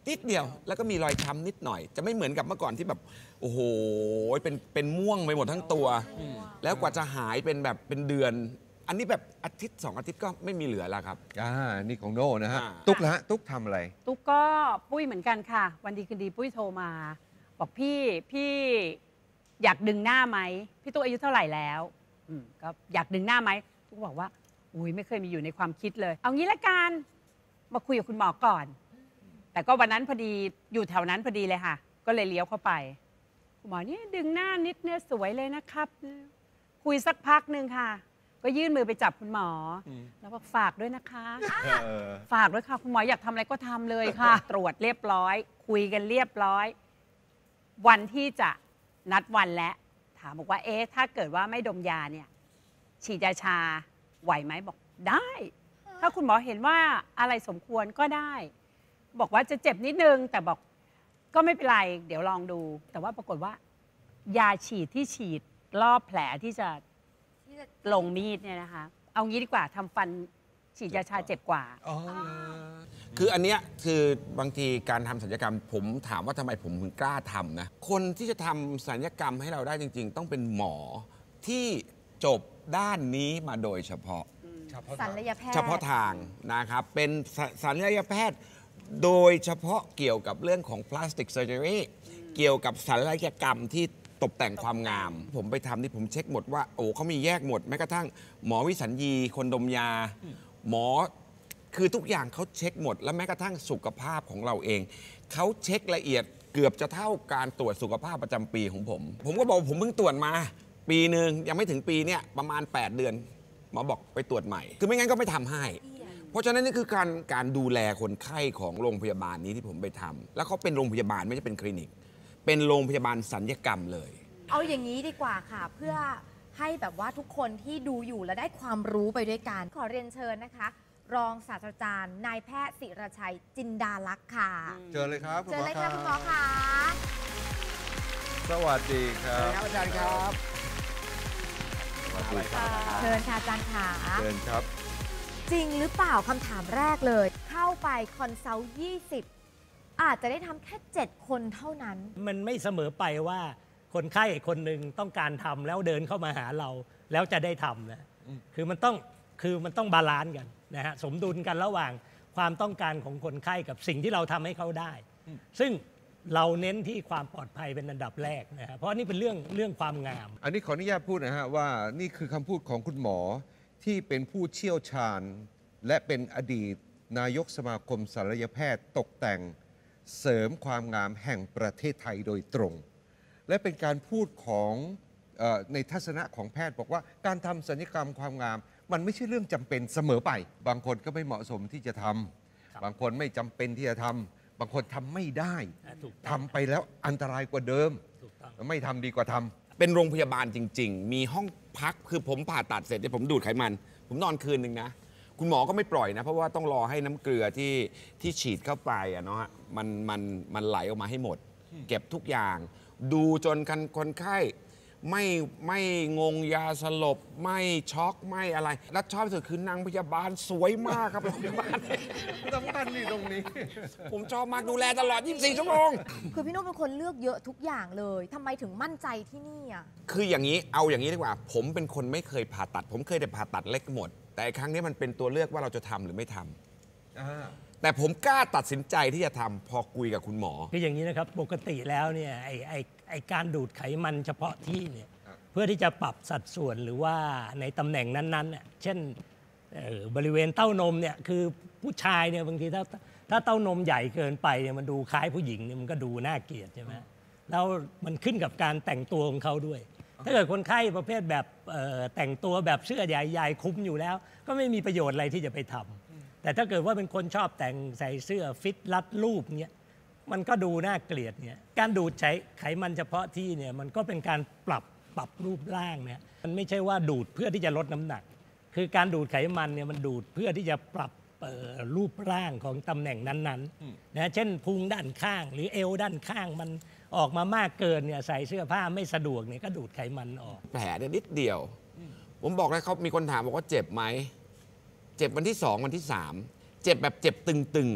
Speaker 3: นิดเดียวแล้วก็มีรอยช้ำนิดหน่อย จะไม่เหมือนกับเมื่อก่อนที่แบบโอ้โหเป็นเป็นม่วงไปหมดทั้งตัว แล้วกว่าจะหายเป็นแบบเป็นเดือน อันนี้แบบอาทิตย์สองอาทิตย์ก็ไม่มีเหลือแล้วครับ
Speaker 1: อ่านี่ของโน่นะฮะ
Speaker 3: อ่า
Speaker 1: ตุ๊กละฮะตุ๊กทำอะไร
Speaker 4: ตุ๊กก็ปุ้ยเหมือนกันค่ะ วันดีคืนดีปุ้ยโทรมา บอกพี่พี่อยากดึงหน้าไหมพี่ตุ๊กอายุเท่าไหร่แล้วอืมก็อยากดึงหน้าไหมตุ๊กบอกว่าอุ้ยไม่เคยมีอยู่ในความคิดเลย เอางี้ละกันมาคุยกับคุณหมอก่อน แต่ก็วันนั้นพอดีอยู่แถวนั้นพอดีเลยค่ะ ก็เลยเลี้ยวเข้าไปคุณหมอนี่ดึงหน้านิดเนี่ยสวยเลยนะครับ คุยสักพักหนึ่งค่ะ ก็ยื่นมือไปจับคุณหมออแล้วบอกฝากด้วยนะคะ
Speaker 1: เออ
Speaker 4: ฝากด้วยค่ะคุณหมออยากทำอะไรก็ทำเลยค่ะ ตรวจเรียบร้อย คุยกันเรียบร้อย วันที่จะนัดวันและถามบอกว่าเอ๊ะถ้าเกิดว่าไม่ดมยาเนี่ยฉีดยาชาไหวไหมบอกได้ ถ้าคุณหมอเห็นว่าอะไรสมควรก็ได้ บอกว่าจะเจ็บนิดนึง แต่บอกก็ไม่เป็นไร เดี๋ยวลองดู แต่ว่าปรากฏว่า ยาฉีดที่ฉีดรอบแผลที่จะลงมีดเนี่ยนะคะ เอางี้ดีกว่าทำฟันฉีดยาชาเจ็บกว่า
Speaker 1: อ๋อ
Speaker 3: คืออันเนี้ยคือบางทีการทำศัลยกรรมผมถามว่าทำไมผมถึงกล้าทำนะคนที่จะทำศัลยกรรมให้เราได้จริง ๆ ต้องเป็นหมอที่จบด้านนี้มาโดยเฉพาะ
Speaker 2: ศัลยแพทย์
Speaker 3: เฉพาะทางนะครับเป็นศศัลยแพทย์โดยเฉพาะเกี่ยวกับเรื่องของ plastic surgery เกี่ยวกับศัลยกรรมที่ตกแต่งความงาม ผมไปทำนี่ผมเช็คหมดว่าโอ้เขามีแยกหมดแม้กระทั่งหมอวิสัญญีคนดมยา หมอคือทุกอย่างเขาเช็คหมด และแม้กระทั่งสุขภาพของเราเองเขาเช็คละเอียดเกือบจะเท่าการตรวจสุขภาพประจำปีของผม ผมก็บอกผมเพิ่งตรวจมา ปีหนึ่งยังไม่ถึงปีเนี่ยประมาณแปดเดือนหมอบอกไปตรวจใหม่ คือไม่งั้นก็ไม่ทำให้ เพราะฉะนั้นนี่คือการการดูแลคนไข้ของโรงพยาบาลนี้ที่ผมไปทำแล้วเขาเป็นโรงพยาบาลไม่ใช่เป็นคลินิก เป็นโรงพยาบาลศัลยกรรมเลย
Speaker 2: เอาอย่างนี้ดีกว่าค่ะ เพื่อให้แบบว่าทุกคนที่ดูอยู่และได้ความรู้ไปด้วยกัน ขอเรียนเชิญนะคะ รองศาสตราจารย์นายแพทย์ศิรชัยจินดาลักษณ์ค่ะ
Speaker 1: เจอเลยครับคุณ
Speaker 2: เจ
Speaker 1: ห
Speaker 2: อ
Speaker 1: มอ
Speaker 2: เลย
Speaker 1: ค
Speaker 2: ค่ะ
Speaker 1: รับ
Speaker 2: คุณหมอค่ะ
Speaker 1: สวัสดีครับ
Speaker 3: อาจารย์ครับ
Speaker 1: สวัสดีครับ
Speaker 2: เชิญค่ะอาจารย์ค่ะ
Speaker 1: เชิญครับ
Speaker 2: จริงหรือเปล่าคำถามแรกเลย เข้าไปคอนซัลท์ยี่สิบอาจจะได้ทำแค่เจ็ดคนเท่านั้น
Speaker 5: มันไม่เสมอไปว่าคนไข้คนหนึ่งต้องการทำแล้วเดินเข้ามาหาเราแล้วจะได้ทำนะคือมันต้องคือมันต้องบาลานซ์กันนะฮะสมดุลกันระหว่างความต้องการของคนไข้กับสิ่งที่เราทำให้เขาได้ ซึ่งเราเน้นที่ความปลอดภัยเป็นอันดับแรกนะฮะเพราะนี่เป็นเรื่องเรื่องความงาม
Speaker 1: อันนี้ขออนุญาตพูดนะฮะว่านี่คือคำพูดของคุณหมอที่เป็นผู้เชี่ยวชาญ และเป็นอดีตนายกสมาคมศัลยแพทย์ตกแต่งเสริมความงามแห่งประเทศไทยโดยตรง และเป็นการพูดของเออในทัศนะของแพทย์บอกว่าการทำศัลยกรรมความงาม มันไม่ใช่เรื่องจำเป็นเสมอไป บางคนก็ไม่เหมาะสมที่จะทำบางคนไม่จำเป็นที่จะทำบางคนทำไม่ได้
Speaker 5: อ่ะถูกต้อง
Speaker 1: ทำไปแล้วอันตรายกว่าเดิม
Speaker 5: ถูกต้อง
Speaker 1: ไม่ทำดีกว่าทำ
Speaker 3: เป็นโรงพยาบาลจริง ๆ มีห้องพักคือผมผ่าตัดเสร็จเนี่ยผมดูดไขมัน ผมนอนคืนหนึ่งนะ คุณหมอก็ไม่ปล่อยนะ เพราะว่าต้องรอให้น้ำเกลือที่ที่ฉีดเข้าไปอะเนาะมันมันมันไหลออกมาให้หมด เก็บทุกอย่าง ดูจนคนคนไข้ไม่ไม่งงยาสลบ ไม่ช็อกไม่อะไร และชอบที่สุดคือนางพยาบาลสวยมากครับโรงพยาบาล
Speaker 1: สำคัญนี่ตรงนี้
Speaker 3: ผมชอบมากดูแลตลอด ยี่สิบสี่ ชั่วโมง
Speaker 2: คือพี่โน้ตเป็นคนเลือกเยอะทุกอย่างเลยทำไมถึงมั่นใจที่นี่อ่ะ
Speaker 3: คืออย่างนี้เอาอย่างนี้ดีกว่า ผมเป็นคนไม่เคยผ่าตัด ผมเคยแต่ผ่าตัดเล็กหมด แต่ครั้งนี้มันเป็นตัวเลือกว่าเราจะทำหรือไม่ทำ
Speaker 1: อ่า
Speaker 3: แต่ผมกล้าตัดสินใจที่จะทำพอคุยกับคุณหมอ
Speaker 5: คืออย่างนี้นะครับปกติแล้วเนี่ยไอไอไอการดูดไขมันเฉพาะที่เนี่ยเพื่อที่จะปรับสัดส่วนหรือว่าในตำแหน่งนั้นๆเนี่ยเช่นเอ่อบริเวณเต้านมเนี่ยคือผู้ชายเนี่ยบางทีถ้าถ้าเต้านมใหญ่เกินไปเนี่ยมันดูคล้ายผู้หญิงเนี่ยมันก็ดูน่าเกลียดใช่ไหมแล้วมันขึ้นกับการแต่งตัวของเขาด้วย ถ้าเกิดคนไข้ประเภทแบบเอ่อแต่งตัวแบบเสื้อใหญ่ๆคลุมอยู่แล้ว ก็ไม่มีประโยชน์อะไรที่จะไปทำแต่ถ้าเกิดว่าเป็นคนชอบแต่งใส่เสื้อฟิตรัดรูปเนี่ยมันก็ดูน่าเกลียดเนี่ยการดูดใช้ไขมันเฉพาะที่เนี่ยมันก็เป็นการปรับปรับรูปร่างเนี่ยมันไม่ใช่ว่าดูดเพื่อที่จะลดน้ำหนัก คือการดูดไขมันเนี่ยมันดูดเพื่อที่จะปรับเอ่อรูปร่างของตำแหน่งนั้นๆนะเช่นพุงด้านข้าง หรือเอวด้านข้างมันออกมามากเกินเนี่ยใส่เสื้อผ้าไม่สะดวกเนี่ยก็ดูดไขมันออก
Speaker 3: แผลเนี่ยนิดเดียว ผมบอกเลยเขามีคนถามบอกว่าเจ็บไหม เจ็บวันที่สองวันที่สามเจ็บแบบเจ็บตึงๆอ่ะ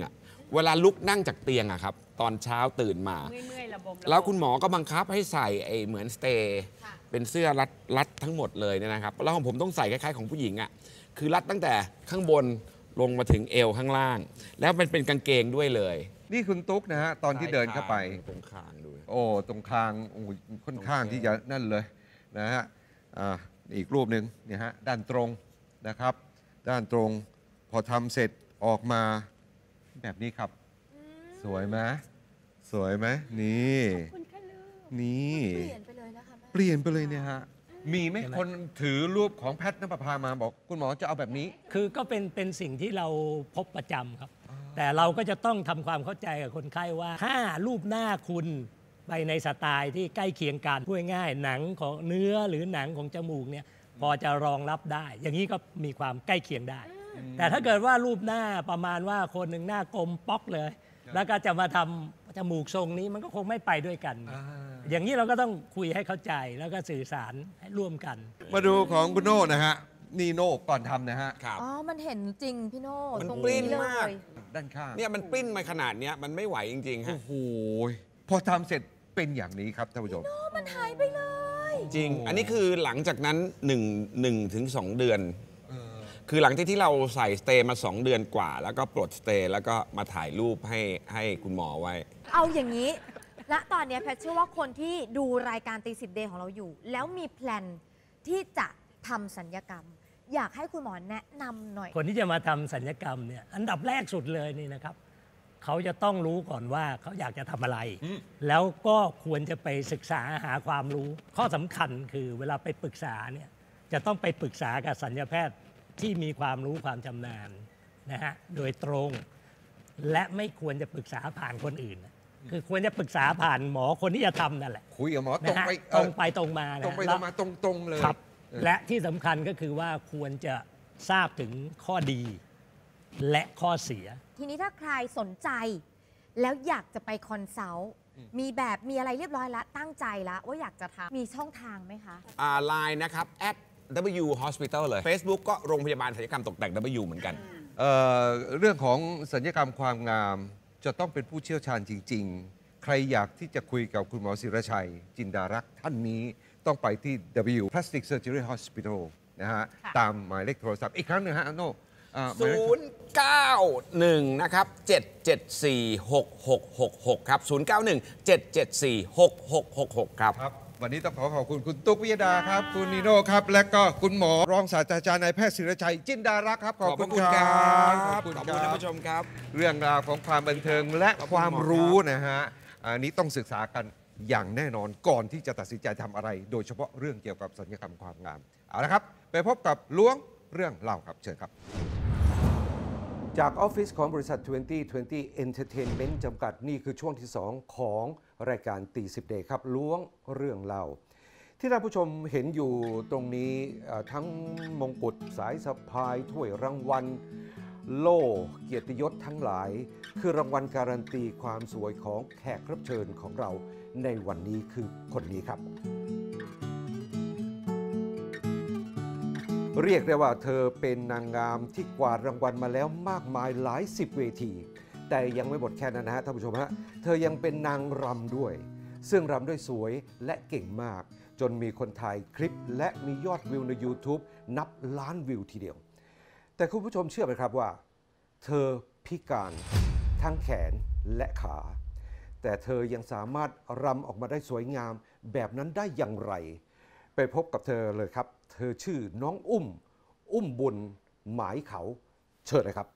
Speaker 3: เวลาลุกนั่งจากเตียงอะครับตอนเช้าตื่นมา
Speaker 4: เมื่อยๆระบม
Speaker 3: แล้วคุณหมอก็บังคับให้ใส่ไอ้เหมือนสเตย์เป็นเสื้อรัดรัดทั้งหมดเลยเนี่ยนะครับแล้วของผมต้องใส่คล้ายๆของผู้หญิงอะคือรัดตั้งแต่ข้างบนลงมาถึงเอวข้างล่าง แล้วมันเป็นกางเกงด้วยเลย
Speaker 1: นี่คุณตุ๊กนะฮะตอนที่เดินเข้าไป
Speaker 3: ตรงคางดู
Speaker 1: โอ้ตรงคางโอ้ค่อนข้างที่จะนั่นเลยนะฮะอ่าอีกรูปหนึ่งเนี่ยฮะด้านตรงนะครับ ด้านตรงพอทำเสร็จออกมาแบบนี้ครับ สวยไหมสวยไหมนี่
Speaker 4: คุณค่ะลูก
Speaker 1: นี่
Speaker 2: เปลี่ยนไปเลยนะคะแม่
Speaker 1: เปลี่ยนไปเลยเนี่ยฮะมีไหมคนถือรูปของแพทย์นภพามาบอกคุณหมอจะเอาแบบนี้
Speaker 5: คือก็เป็นเป็นสิ่งที่เราพบประจำครับ แต่เราก็จะต้องทำความเข้าใจกับคนไข้ว่าถ้ารูปหน้าคุณไปในสไตล์ที่ใกล้เคียงกันพูดง่ายๆหนังของเนื้อหรือหนังของจมูกเนี่ยพอจะรองรับได้ อย่างนี้ก็มีความใกล้เคียงได้ แต่ถ้าเกิดว่ารูปหน้าประมาณว่าคนหนึ่งหน้ากลมป๊อกเลย แล้วก็จะมาทำจมูกทรงนี้มันก็คงไม่ไปด้วยกัน อย่างนี้เราก็ต้องคุยให้เข้าใจแล้วก็สื่อสารให้ร่วมกัน
Speaker 1: มาดูของคุณโน่นะฮะนี่โน่ก่อนทำนะฮะ
Speaker 3: ครับ
Speaker 2: อ๋อ มันเห็นจริงพี่โน่
Speaker 3: มัน
Speaker 2: ตรง
Speaker 3: ปริ้น
Speaker 2: นี้เล
Speaker 3: มาก
Speaker 2: ย
Speaker 1: ด้านข้าง
Speaker 3: เนี่ยมันปริ้นมาขนาดเนี้ยมันไม่ไหวจริงๆฮะ
Speaker 1: โอ้โหพอทำเสร็จเป็นอย่างนี้ครับท่านผู้ชม
Speaker 2: มันหายไปเลย
Speaker 3: จริง อันนี้คือหลังจากนั้น1 1ถึง2เดือน คือหลังจากที่เราใส่สเตย์มา สอง เดือนกว่า แล้วก็ปลดสเตย์แล้วก็มาถ่ายรูปให้ให้คุณหมอไว้
Speaker 2: เอาอย่างนี้ ณ ตอนนี้แพทย์เชื่อว่าคนที่ดูรายการตีสิบเดย์ของเราอยู่ แล้วมีแพลนที่จะทำศัลยกรรม อยากให้คุณหมอแนะนำหน่อย
Speaker 5: คนที่จะมาทำศัลยกรรมเนี่ยอันดับแรกสุดเลยนี่นะครับ เขาจะต้องรู้ก่อนว่าเขาอยากจะทำอะไร แล้วก็ควรจะไปศึกษาหาความรู้ ข้อสำคัญคือเวลาไปปรึกษาเนี่ยจะต้องไปปรึกษากับศัลยแพทย์ที่มีความรู้ความชำนาญนะฮะโดยตรง และไม่ควรจะปรึกษาผ่านคนอื่น คือควรจะปรึกษาผ่านหมอคนที่จะทำนั่นแหละ
Speaker 1: คุยกับหมอตรง
Speaker 5: นะฮะ
Speaker 1: ไป
Speaker 5: ตรงไปตรงมานะ
Speaker 1: ตรงไปต
Speaker 5: แล้
Speaker 1: ร
Speaker 5: ว
Speaker 1: งมาตรงตรงๆเลย
Speaker 5: ครับ
Speaker 1: เออ
Speaker 5: และที่สำคัญก็คือว่าควรจะทราบถึงข้อดีและข้อเสีย
Speaker 2: ทีนี้ถ้าใครสนใจ แล้วอยากจะไปคอนซัลท์มีแบบมีอะไรเรียบร้อยแล้วตั้งใจแล้วว่าอยากจะทำมีช่องทางไหมคะ
Speaker 3: อ่าไลน์นะครับ at w hospital เลย Facebook ก็โรงพยาบาลศัลยกรรมตกแต่ง W เหมือนกัน
Speaker 1: เอ่อเรื่องของศัลยกรรมความงามจะต้องเป็นผู้เชี่ยวชาญจริง ๆ ใครอยากที่จะคุยกับคุณหมอศิรชัย จินดารักษ์ท่านนี้ต้องไปที่ W Plastic Surgery Hospital นะฮะ
Speaker 4: ค่ะ
Speaker 1: ตามหมายเลขโทรศัพท์อีกครั้งหนึ่งฮะโน่อ่าหมายเลข
Speaker 3: ศูนย์เก้าหนึ่ง นะครับ เจ็ดเจ็ดสี่ หกหกหกหก ครับ ศูนย์เก้าหนึ่ง เจ็ดเจ็ดสี่ หกหกหกหก ครับ
Speaker 1: ครับวันนี้ต้องขอขอบคุณคุณตุ๊กวิยดาครับ คุณนิโน่ครับ และก็คุณหมอรองศาสตราจารย์นายแพทย์ศิรชัย จินดารักษ์ครับ ขอบคุณ
Speaker 3: ขอบคุณครับ
Speaker 1: ขอบคุณ
Speaker 3: ขอบ
Speaker 1: ค
Speaker 3: คุณท่าน
Speaker 1: รับ
Speaker 3: ผู้ชมครับ
Speaker 1: เรื่องราวของความบันเทิงและ
Speaker 3: ขอบคุณ
Speaker 1: ความ
Speaker 3: หมอครับ
Speaker 1: รู้นะฮะ อันนี้ต้องศึกษากันอย่างแน่นอนก่อนที่จะตัดสินใจทำอะไร โดยเฉพาะเรื่องเกี่ยวกับศัลยกรรมความงาม เอาละครับ ไปพบกับล้วงเรื่องเล่าครับ เชิญครับ จากออฟฟิศของบริษัท ยี่สิบ ยี่สิบ Entertainment จำกัดนี่คือช่วงที่ สอง ของรายการตีสิบเดย์ครับล้วงเรื่องเล่า ที่ท่านผู้ชมเห็นอยู่ตรงนี้เอ่อทั้งมงกุฎสายสะพายถ้วยรางวัล โล่เกียรติยศทั้งหลาย คือรางวัลการันตีความสวยของแขกรับเชิญของเราในวันนี้คือคนนี้ครับ เรียกได้ว่าเธอเป็นนางงามที่กวาดรางวัลมาแล้วมากมายหลายสิบเวที แต่ยังไม่หมดแค่นั้นนะฮะท่านผู้ชมฮะเธอยังเป็นนางรำด้วย ซึ่งรำด้วยสวยและเก่งมาก จนมีคนถ่ายคลิปและมียอดวิวใน YouTube นับล้านวิวทีเดียว แต่คุณผู้ชมเชื่อไหมครับว่า เธอพิการทั้งแขนและขา แต่เธอยังสามารถรำออกมาได้สวยงามแบบนั้นได้อย่างไร ไปพบกับเธอเลยครับ เธอชื่อน้องอุ้ม อุ้มบุญหมายเขาเชิญเลยครับ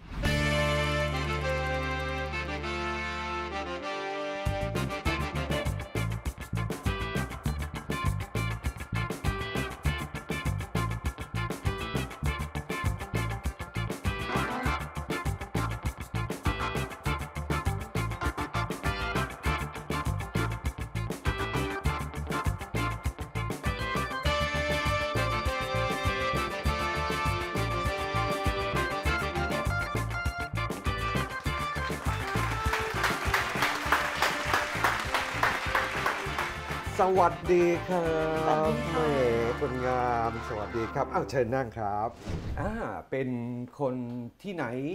Speaker 1: สวัสดีครับแม่คนงามสวัสดีครับอ้าวเชิญนั่งครับอ่าเป็นคนที่ไหน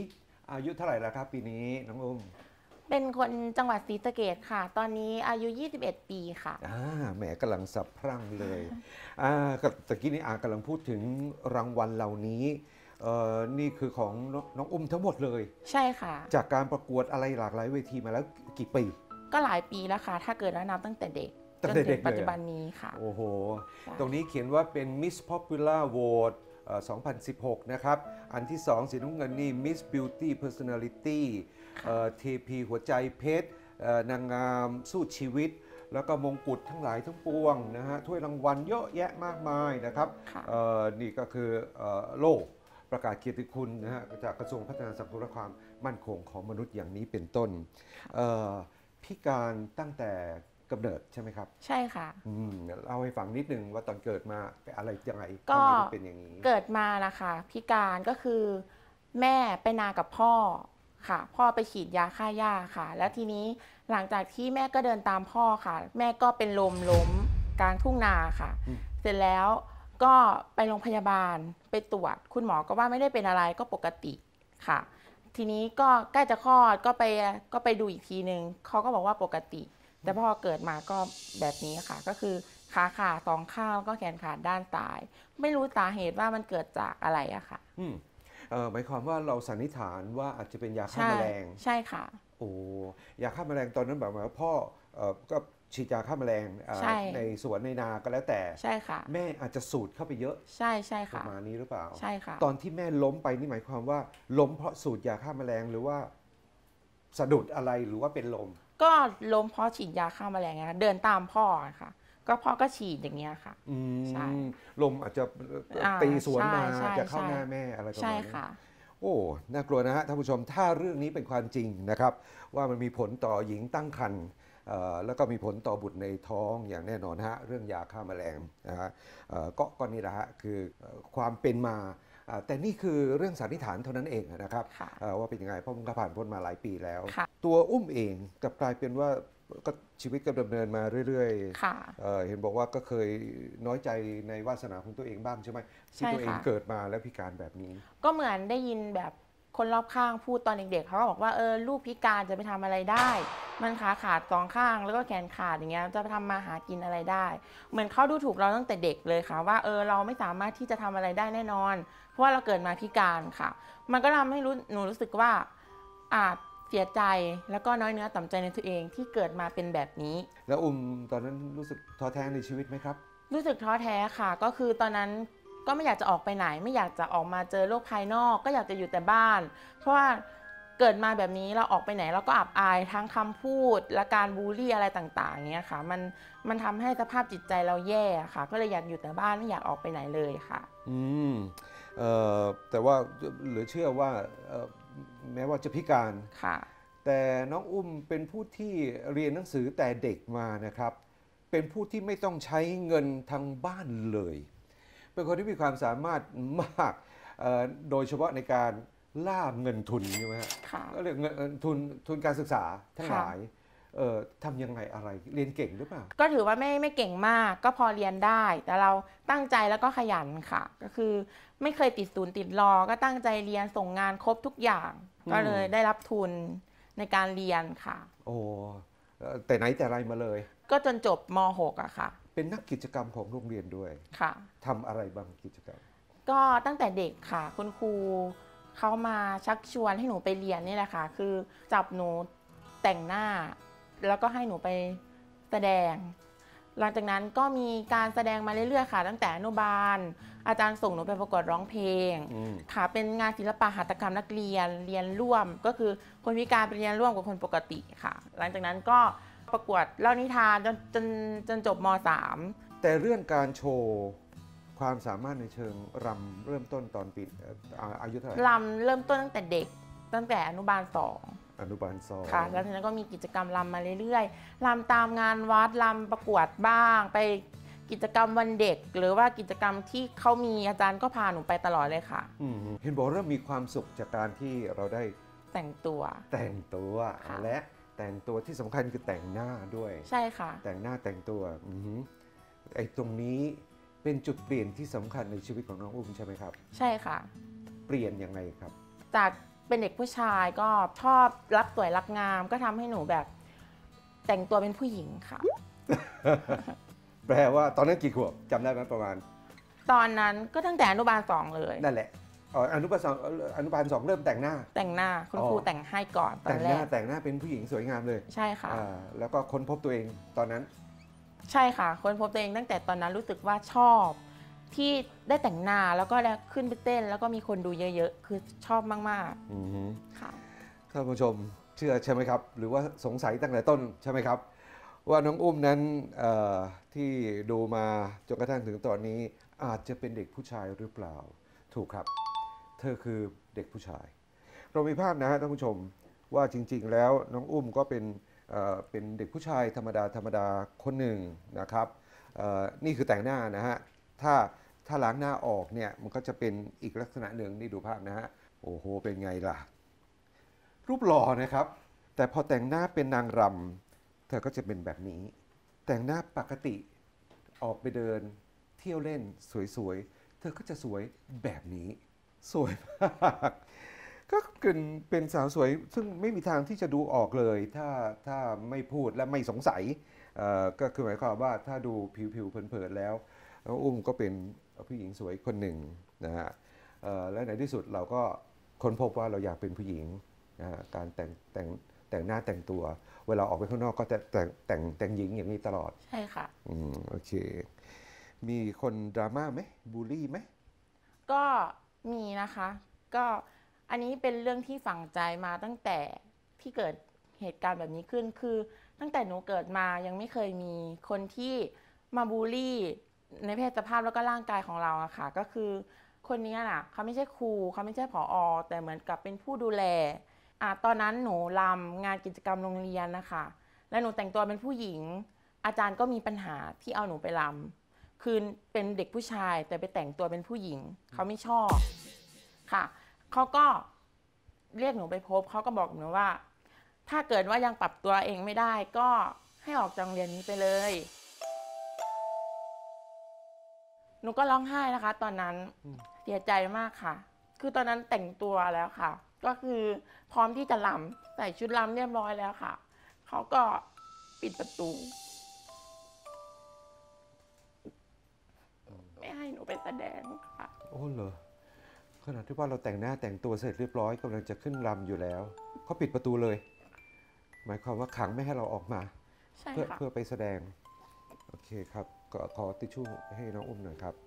Speaker 1: อายุเท่าไหร่แล้วครับปีนี้น้องอุ้ม
Speaker 6: เป็นคนจังหวัดศรีสะเกษค่ะ ตอนนี้อายุ ยี่สิบเอ็ด ปีค่ะ
Speaker 1: อ่าแหมกำลังสับพรั่งเลยอ่ากับตะกี้นี้อากำลังพูดถึงรางวัลเหล่านี้เอ่อนี่คือของน้องน้องอุ้มทั้งหมดเลย
Speaker 6: ใช่ค่ะ
Speaker 1: จากการประกวดอะไรหลากหลายเวทีมาแล้วกี่ปี
Speaker 6: ก็หลายปีแล้วค่ะ ถ้าเกิดว่านับตั้งแต่เด็ก
Speaker 1: ตั้
Speaker 6: จ
Speaker 1: ง
Speaker 6: น
Speaker 1: แต่
Speaker 6: ถึ
Speaker 1: เด็ก
Speaker 6: ง
Speaker 1: เลย
Speaker 6: ปัจจุบันนี้ค่ะ
Speaker 1: โอ้โห
Speaker 6: ใช่
Speaker 1: ตรงนี้เขียนว่าเป็น Miss Popular Vote เอ่อสองพันสิบหก นะครับ อันที่สองสีน้ำเงินนี่ Miss Beauty Personality เอ่อเทพีหัวใจเพชรเอ่อนางงามสู้ชีวิต แล้วก็มงกุฎทั้งหลายทั้งปวงนะฮะถ้วยรางวัลเยอะแยะมากมายนะครับ
Speaker 6: ค่ะ
Speaker 1: เอ่อนี่ก็คือเอ่อโล่ประกาศเกียรติคุณนะฮะจากกระทรวงพัฒนาสังคมและความมั่นคงของมนุษย์อย่างนี้เป็นต้นเอ่อพิการตั้งแต่กำเนิดใช่ไหมครับ
Speaker 6: ใช่ค่ะ
Speaker 1: อืมเล่าให้ฟังนิดนึงว่าตอนเกิดมาเป็นอะไรยังไง
Speaker 6: ก็
Speaker 1: ทำไมถึงเป็นอย่างนี้
Speaker 6: เกิดมานะคะพิการก็คือแม่ไปนากับพ่อค่ะ พ่อไปฉีดยาฆ่าหญ้าค่ะ แล้วทีนี้หลังจากที่แม่ก็เดินตามพ่อค่ะ แม่ก็เป็นลมล้มกลางทุ่งนาค่ะ
Speaker 1: อืม
Speaker 6: เสร็จแล้วก็ไปโรงพยาบาลไปตรวจ คุณหมอก็ว่าไม่ได้เป็นอะไรก็ปกติค่ะ ทีนี้ก็ใกล้จะคลอดก็ไปก็ไปดูอีกทีนึงเขาก็บอกว่าปกติ แต่พอเกิดมาก็แบบนี้ค่ะ ก็คือขาขาดสองข้างแล้วก็แขนขาดด้านซ้าย ไม่รู้สาเหตุว่ามันเกิดจากอะไรอะค่ะ
Speaker 1: อืมเอ่อหมายความว่าเราสันนิษฐานว่าอาจจะเป็นยาฆ่า
Speaker 6: ใช่
Speaker 1: แมลง
Speaker 6: ใช่ค่ะ
Speaker 1: โอ้ยาฆ่าแมลงตอนนั้นแบบว่าพ่อเอ่อก็ฉีดยาฆ่าแมลงเอ่อ
Speaker 6: ใช่
Speaker 1: ในสวนในนาก็แล้วแต่
Speaker 6: ใช่ค่ะ
Speaker 1: แม่อาจจะสูดเข้าไปเยอะ
Speaker 6: ใช่ใช่
Speaker 1: ประ
Speaker 6: ค่ะ
Speaker 1: มาณนี้หรือเปล่า
Speaker 6: ใช่ค่ะ
Speaker 1: ตอนที่แม่ล้มไปนี่หมายความว่าล้มเพราะสูดยาฆ่าแมลงหรือว่าสะดุดอะไรหรือว่าเป็นลม
Speaker 6: ก็ล้มเพราะฉีดยาฆ่าแมลงนะคะเดินตามพ่ออะค่ะ ก็พ่อก็ฉีดอย่างเงี้ยค่ะ
Speaker 1: อื
Speaker 6: ใช่
Speaker 1: มลมอาจจะ
Speaker 6: อ่า
Speaker 1: ตีสวนมา
Speaker 6: ใช่
Speaker 1: จะเข้า
Speaker 6: ใช่
Speaker 1: หน้าแม่อะไรประ
Speaker 6: ใช่
Speaker 1: มาณนี้
Speaker 6: ค่ะ
Speaker 1: โอ้น่ากลัวนะฮะท่านผู้ชมถ้าเรื่องนี้เป็นความจริงนะครับ ว่ามันมีผลต่อหญิงตั้งครรภ์เอ่อแล้วก็มีผลต่อบุตรในท้องอย่างแน่นอนฮะเรื่องยาฆ่าแมลงนะฮะเอ่อก็ก็นี่แหละฮะคือเอ่อความเป็นมาอ่าแต่นี่คือเรื่องสันนิษฐานเท่านั้นเองนะครับ
Speaker 6: ค่ะ
Speaker 1: เอ่อว่าเป็นยังไงเพราะมันก็ผ่านพ้นมาหลายปีแล้ว
Speaker 6: ค่ะ
Speaker 1: ตัวอุ้มเองกลับกลายเป็นว่าก็ชีวิตก็ดำเนินมาเรื่อยๆ
Speaker 6: ค่ะ
Speaker 1: เอ่อเห็นบอกว่าก็เคยน้อยใจในวาสนาของตัวเองบ้างใช่ไหมที่
Speaker 6: ใช่
Speaker 1: ตัวเอง
Speaker 6: ค่ะ
Speaker 1: เกิดมาแล้วพิการแบบนี้
Speaker 6: ก็เหมือนได้ยินแบบคนรอบข้างพูดตอนเด็กๆเขาก็บอกว่าเออลูกพิการจะไปทำอะไรได้ มันขาขาดสองข้างแล้วก็แขนขาดอย่างเงี้ยจะไปทำมาหากินอะไรได้ เหมือนเขาดูถูกเราตั้งแต่เด็กเลยค่ะ ว่าเออเราไม่สามารถที่จะทำอะไรได้แน่นอน เพราะว่าเราเกิดมาพิการค่ะ มันก็ทำให้รู้หนูรู้สึกว่าอาจเสียใจแล้วก็น้อยเนื้อต่ำใจในตัวเองที่เกิดมาเป็นแบบนี้
Speaker 1: แล้วอุ้มตอนนั้นรู้สึกท้อแท้ในชีวิตไหมครับ
Speaker 6: รู้สึกท้อแท้ค่ะ ก็คือตอนนั้นก็ไม่อยากจะออกไปไหน ไม่อยากจะออกมาเจอโลกภายนอก ก็อยากจะอยู่แต่บ้าน เพราะว่าเกิดมาแบบนี้เราออกไปไหนเราก็อับอายทั้งคำพูดและการบูลลี่อะไรต่างๆเงี้ยค่ะมันมันทำให้สภาพจิตใจเราแย่ค่ะ ก็เลยอยากอยู่แต่บ้านไม่อยากออกไปไหนเลยค่ะ
Speaker 1: อืมเอ่อแต่ว่าเหลือเชื่อว่าเอ่อแม้ว่าจะพิการ
Speaker 6: ค่ะ
Speaker 1: แต่น้องอุ้มเป็นผู้ที่เรียนหนังสือแต่เด็กมานะครับ เป็นผู้ที่ไม่ต้องใช้เงินทางบ้านเลย เป็นคนที่มีความสามารถมากเอ่อโดยเฉพาะในการล่าเงินทุนใช่ไหมฮะ
Speaker 6: ค่ะ
Speaker 1: ก็เรียกเงินเอ่อทุนทุนการศึกษาทั้งห
Speaker 6: ค่ะ
Speaker 1: ลายเอ่อทำยังไงอะไรเรียนเก่งหรือเปล่า
Speaker 6: ก็ถือว่าไม่ไม่เก่งมาก ก็พอเรียนได้ แต่เราตั้งใจแล้วก็ขยันค่ะ ก็คือไม่เคยติดศูนย์ติดรอ ก็ตั้งใจเรียนส่งงานครบทุกอย่าง
Speaker 1: อืม
Speaker 6: ก็เลยได้รับทุนในการเรียนค่ะ
Speaker 1: โอ้เอ่อแต่ไหนแต่ไรมาเลย
Speaker 6: ก็จนจบม หกอะค่ะ
Speaker 1: เป็นนักกิจกรรมของโรงเรียนด้วย
Speaker 6: ค่ะ
Speaker 1: ทำอะไรบ้างกิจกรรม
Speaker 6: ก็ตั้งแต่เด็กค่ะ คุณครูเขามาชักชวนให้หนูไปเรียนนี่แหละค่ะ คือจับหนูแต่งหน้า แล้วก็ให้หนูไปแสดง หลังจากนั้นก็มีการแสดงมาเรื่อยๆค่ะ ตั้งแต่อนุบาล อาจารย์ส่งหนูไปประกวดร้องเพลง
Speaker 1: อืม
Speaker 6: ค่ะ เป็นงานศิลปะหัตถกรรมนักเรียน เรียนร่วม ก็คือคนพิการไปเรียนร่วมกับคนปกติค่ะ หลังจากนั้นก็ประกวดเล่านิทานจนจนจนจบม สาม
Speaker 1: แต่เรื่องการโชว์ความสามารถในเชิงรำเริ่มต้นตอนปีเอ่ออ่าอายุเท่าไหร่
Speaker 6: ลำเริ่มต้นตั้งแต่เด็ก ตั้งแต่อนุบาลสอง
Speaker 1: อนุบาลสอง
Speaker 6: ค่ะ แล้วทีนั้นก็มีกิจกรรมลำมาเรื่อยๆลำตามงานวัดลำประกวดบ้าง ไปกิจกรรมวันเด็ก หรือว่ากิจกรรมที่เขามีอาจารย์ก็พาหนูไปตลอดเลยค่ะ
Speaker 1: อืมเห็นบอกเริ่มมีความสุขจากการที่เราได้
Speaker 6: แต่งตัว
Speaker 1: แต่งตัว
Speaker 6: ค่ะ
Speaker 1: และแต่งตัวที่สำคัญคือแต่งหน้าด้วย
Speaker 6: ใช่ค่ะ
Speaker 1: แต่งหน้าแต่งตัวอือหือไอ้ตรงนี้เป็นจุดเปลี่ยนที่สำคัญในชีวิตของน้องอุ้มใช่ไหมครับ
Speaker 6: ใช่ค่ะ
Speaker 1: เปลี่ยนยังไงครับ
Speaker 6: จากเป็นเด็กผู้ชายก็ชอบรักสวยรักงามก็ทำให้หนูแบบแต่งตัวเป็นผู้หญิงค่ะ
Speaker 1: แปลว่าตอนนั้นกี่ขวบจำได้ไหมประมาณ
Speaker 6: ตอนนั้นก็ตั้งแต่อนุบาลสองเลย
Speaker 1: นั่นแหละอ๋ออนุบาลสองอนุบาลสองเริ่มแต่งหน้า
Speaker 6: แต่งหน้าคุณ
Speaker 1: อ๋อ
Speaker 6: ครูแต่งให้ก่อนตอ
Speaker 1: แต่
Speaker 6: น
Speaker 1: ง
Speaker 6: แร
Speaker 1: หน้าก แต่งหน้าเป็นผู้หญิงสวยงามเลย
Speaker 6: ใช่ค่ะ
Speaker 1: อ่าแล้วก็ค้นพบตัวเองตอนนั้น
Speaker 6: ใช่ค่ะคนพบตัวเองตั้งแต่ตอนนั้นรู้สึกว่าชอบที่ได้แต่งหน้าแล้วก็ได้ขึ้นไปเต้น แล้วก็มีคนดูเยอะๆคือชอบมาก
Speaker 1: อือฮึ
Speaker 6: ๆค่ะ
Speaker 1: ท่านผู้ชมเชื่อใช่ไหมครับ หรือว่าสงสัยตั้งแต่ต้นใช่ไหมครับ ว่าน้องอุ้มนั้นเอ่อที่ดูมาจนกระทั่งถึงตอนนี้อาจจะเป็นเด็กผู้ชายหรือเปล่าถูกครับ เธอคือเด็กผู้ชาย เรามีภาพนะฮะท่านผู้ชมว่าจริงๆแล้วน้องอุ้มก็เป็นเอ่อเป็นเด็กผู้ชายธรรมดาธรรมดาคนหนึ่งนะครับเอ่อนี่คือแต่งหน้านะฮะถ้าถ้าล้างหน้าออกเนี่ยมันก็จะเป็นอีกลักษณะหนึ่งนี่ดูภาพนะฮะโอ้โหเป็นไงล่ะ รูปหล่อนะครับ แต่พอแต่งหน้าเป็นนางรำเธอก็จะเป็นแบบนี้ แต่งหน้าปกติออกไปเดินเที่ยวเล่นสวยๆเธอก็จะสวยแบบนี้สวยมากก็เป็นเป็นสาวสวยซึ่งไม่มีทางที่จะดูออกเลยถ้าถ้าไม่พูดและไม่สงสัยเอ่อก็คือหมายความว่าถ้าดูผิวๆเผินๆแล้วน้องอุ้มก็เป็นผู้หญิงสวยคนหนึ่งนะฮะเอ่อและในที่สุดเราก็ค้นพบว่าเราอยากเป็นผู้หญิงนะฮะการแต่งแต่งแต่งหน้าแต่งตัวเวลาออกไปข้างนอกก็จะแต่งแต่งแต่งหญิงอย่างนี้ตลอด
Speaker 6: ใช่ค่ะ
Speaker 1: อืมโอเค มีคนดราม่าไหมบูลลี่ไหม
Speaker 6: ก็มีนะคะ ก็อันนี้เป็นเรื่องที่ฝังใจมาตั้งแต่ที่เกิดเหตุการณ์แบบนี้ขึ้น คือตั้งแต่หนูเกิดมายังไม่เคยมีคนที่มาบูลลี่ในเพศสภาพแล้วก็ร่างกายของเราอะค่ะ ก็คือคนนี้น่ะเขาไม่ใช่ครูเขาไม่ใช่ผอ.แต่เหมือนกับเป็นผู้ดูแลอ่ะตอนนั้นหนูรำงานกิจกรรมโรงเรียนนะคะ และหนูแต่งตัวเป็นผู้หญิง อาจารย์ก็มีปัญหาที่เอาหนูไปรำคือเป็นเด็กผู้ชายแต่ไปแต่งตัวเป็นผู้หญิงเขาไม่ชอบค่ะเขาก็เรียกหนูไปพบเขาก็บอกหนูว่า ถ้าเกิดว่ายังปรับตัวเองไม่ได้ก็ให้ออกจากโรงเรียนนี้ไปเลยหนูก็ร้องไห้นะคะ ตอนนั้นเสียใจมากค่ะ คือตอนนั้นแต่งตัวแล้วค่ะ ก็คือพร้อมที่จะรำใส่ชุดรำเรียบร้อยแล้วค่ะเขาก็ปิดประตูไม่ให้หนูไปแสดงค่ะ
Speaker 1: โอ้เหรอขณะที่ว่าเราแต่งหน้าแต่งตัวเสร็จเรียบร้อยกำลังจะขึ้นรำอยู่แล้วเขาปิดประตูเลย หมายความว่าขังไม่ให้เราออกมา
Speaker 6: ใช่
Speaker 1: เพื่อ
Speaker 6: ค่ะ
Speaker 1: เพื่อไปแสดงโอเคครับก็ขอทิชชู่ให้น้องอุ้มหน่อยครับ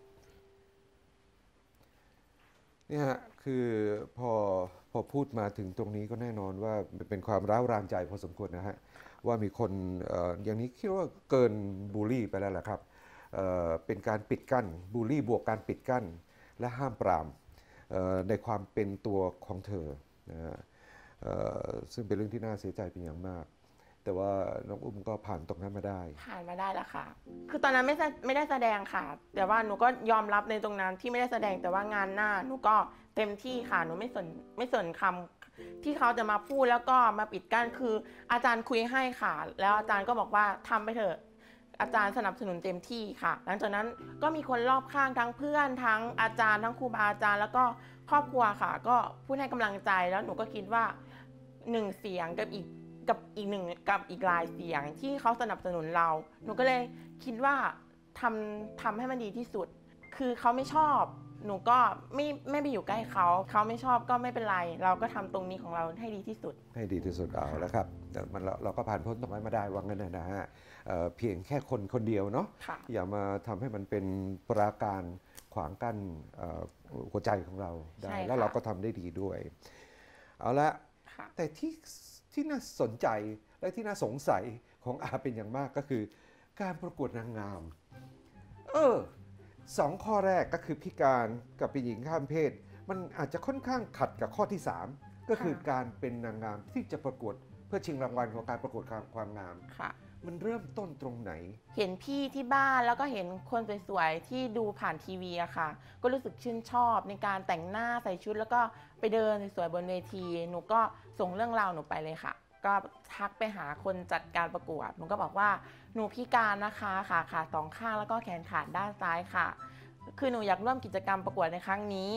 Speaker 1: เนี่ยฮะคือพอพอพูดมาถึงตรงนี้ก็แน่นอนว่าเป็นความร้าวรานใจพอสมควรนะฮะว่ามีคนเอ่ออย่างนี้คิดว่าเกินบูลลี่ไปแล้วแหละครับเอ่อเป็นการปิดกั้นบูลลี่บวกการปิดกั้นและห้ามปรามเอ่อในความเป็นตัวของเธอนะฮะเอ่อซึ่งเป็นเรื่องที่น่าเสียใจเป็นอย่างมาก แต่ว่าน้องอุ้มก็ผ่านตรงนั้นมาได้
Speaker 6: ผ่านมาได้แล้วค่ะ คือตอนนั้นไม่ไม่ได้แสดงค่ะ แต่ว่าหนูก็ยอมรับในตรงนั้นที่ไม่ได้แสดงแต่ว่างานหน้าหนูก็เต็มที่ค่ะ หนูไม่สนไม่สนคำที่เขาจะมาพูดแล้วก็มาปิดกั้นคืออาจารย์คุยให้ค่ะ แล้วอาจารย์ก็บอกว่าทำไปเถอะ อาจารย์สนับสนุนเต็มที่ค่ะ หลังจากนั้นก็มีคนรอบข้างทั้งเพื่อนทั้งอาจารย์ทั้งครูบาอาจารย์แล้วก็ครอบครัวค่ะ ก็พูดให้กำลังใจแล้วหนูก็คิดว่าหนึ่งเสียงกับอีกกับอีกหนึ่งกับอีกหลายเสียงที่เขาสนับสนุนเรา หนูก็เลยคิดว่าทำทำให้มันดีที่สุด คือเขาไม่ชอบหนูก็ไม่ไม่ไปอยู่ใกล้เขาเขาไม่ชอบก็ไม่เป็นไร เราก็ทำตรงนี้ของเราให้ดีที่สุด
Speaker 1: ให้ดีที่สุดเอาแล้วครับแต่มันเราเราก็ผ่านพ้นตรงนั้นมาได้ว่างั้นนะฮะเอ่อเพียงแค่คนคนเดียวเนาะ
Speaker 6: ค่ะ
Speaker 1: อย่ามาทำให้มันเป็นปราการขวางกั้นเอ่อหัวใจของเราได้
Speaker 6: ใช่ค่ะ
Speaker 1: แล้วเราก็ทำได้ดีด้วย เอาละ
Speaker 6: ค่ะ
Speaker 1: แต่ที่ที่น่าสนใจและที่น่าสงสัยของอาเป็นอย่างมากก็คือการประกวดนางงาม เออสองข้อแรกก็คือพิการกับเป็นหญิงข้ามเพศ มันอาจจะค่อนข้างขัดกับข้อที่สามก็คือการเป็นนางงามที่จะประกวดเพื่อชิงรางวัลของการประกวดความงาม
Speaker 6: ค่ะ
Speaker 1: มันเริ่มต้นตรงไหน
Speaker 6: เห็นพี่ที่บ้านแล้วก็เห็นคนสวยๆที่ดูผ่านทีวีอะค่ะ ก็รู้สึกชื่นชอบในการแต่งหน้าใส่ชุดแล้วก็ไปเดินสวยๆบนเวที หนูก็ส่งเรื่องราวหนูไปเลยค่ะ ก็ทักไปหาคนจัดการประกวด หนูก็บอกว่าหนูพิการนะคะขาขาดสองข้างแล้วก็แขนขาดด้านซ้ายค่ะ คือหนูอยากร่วมกิจกรรมประกวดในครั้งนี้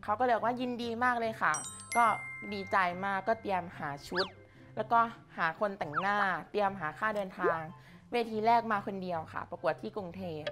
Speaker 6: เขาก็เลยบอกว่ายินดีมากเลยค่ะ ก็ดีใจมากก็เตรียมหาชุด แล้วก็หาคนแต่งหน้าเตรียมหาค่าเดินทาง เวทีแรกมาคนเดียวค่ะ ประกวดที่กรุงเทพ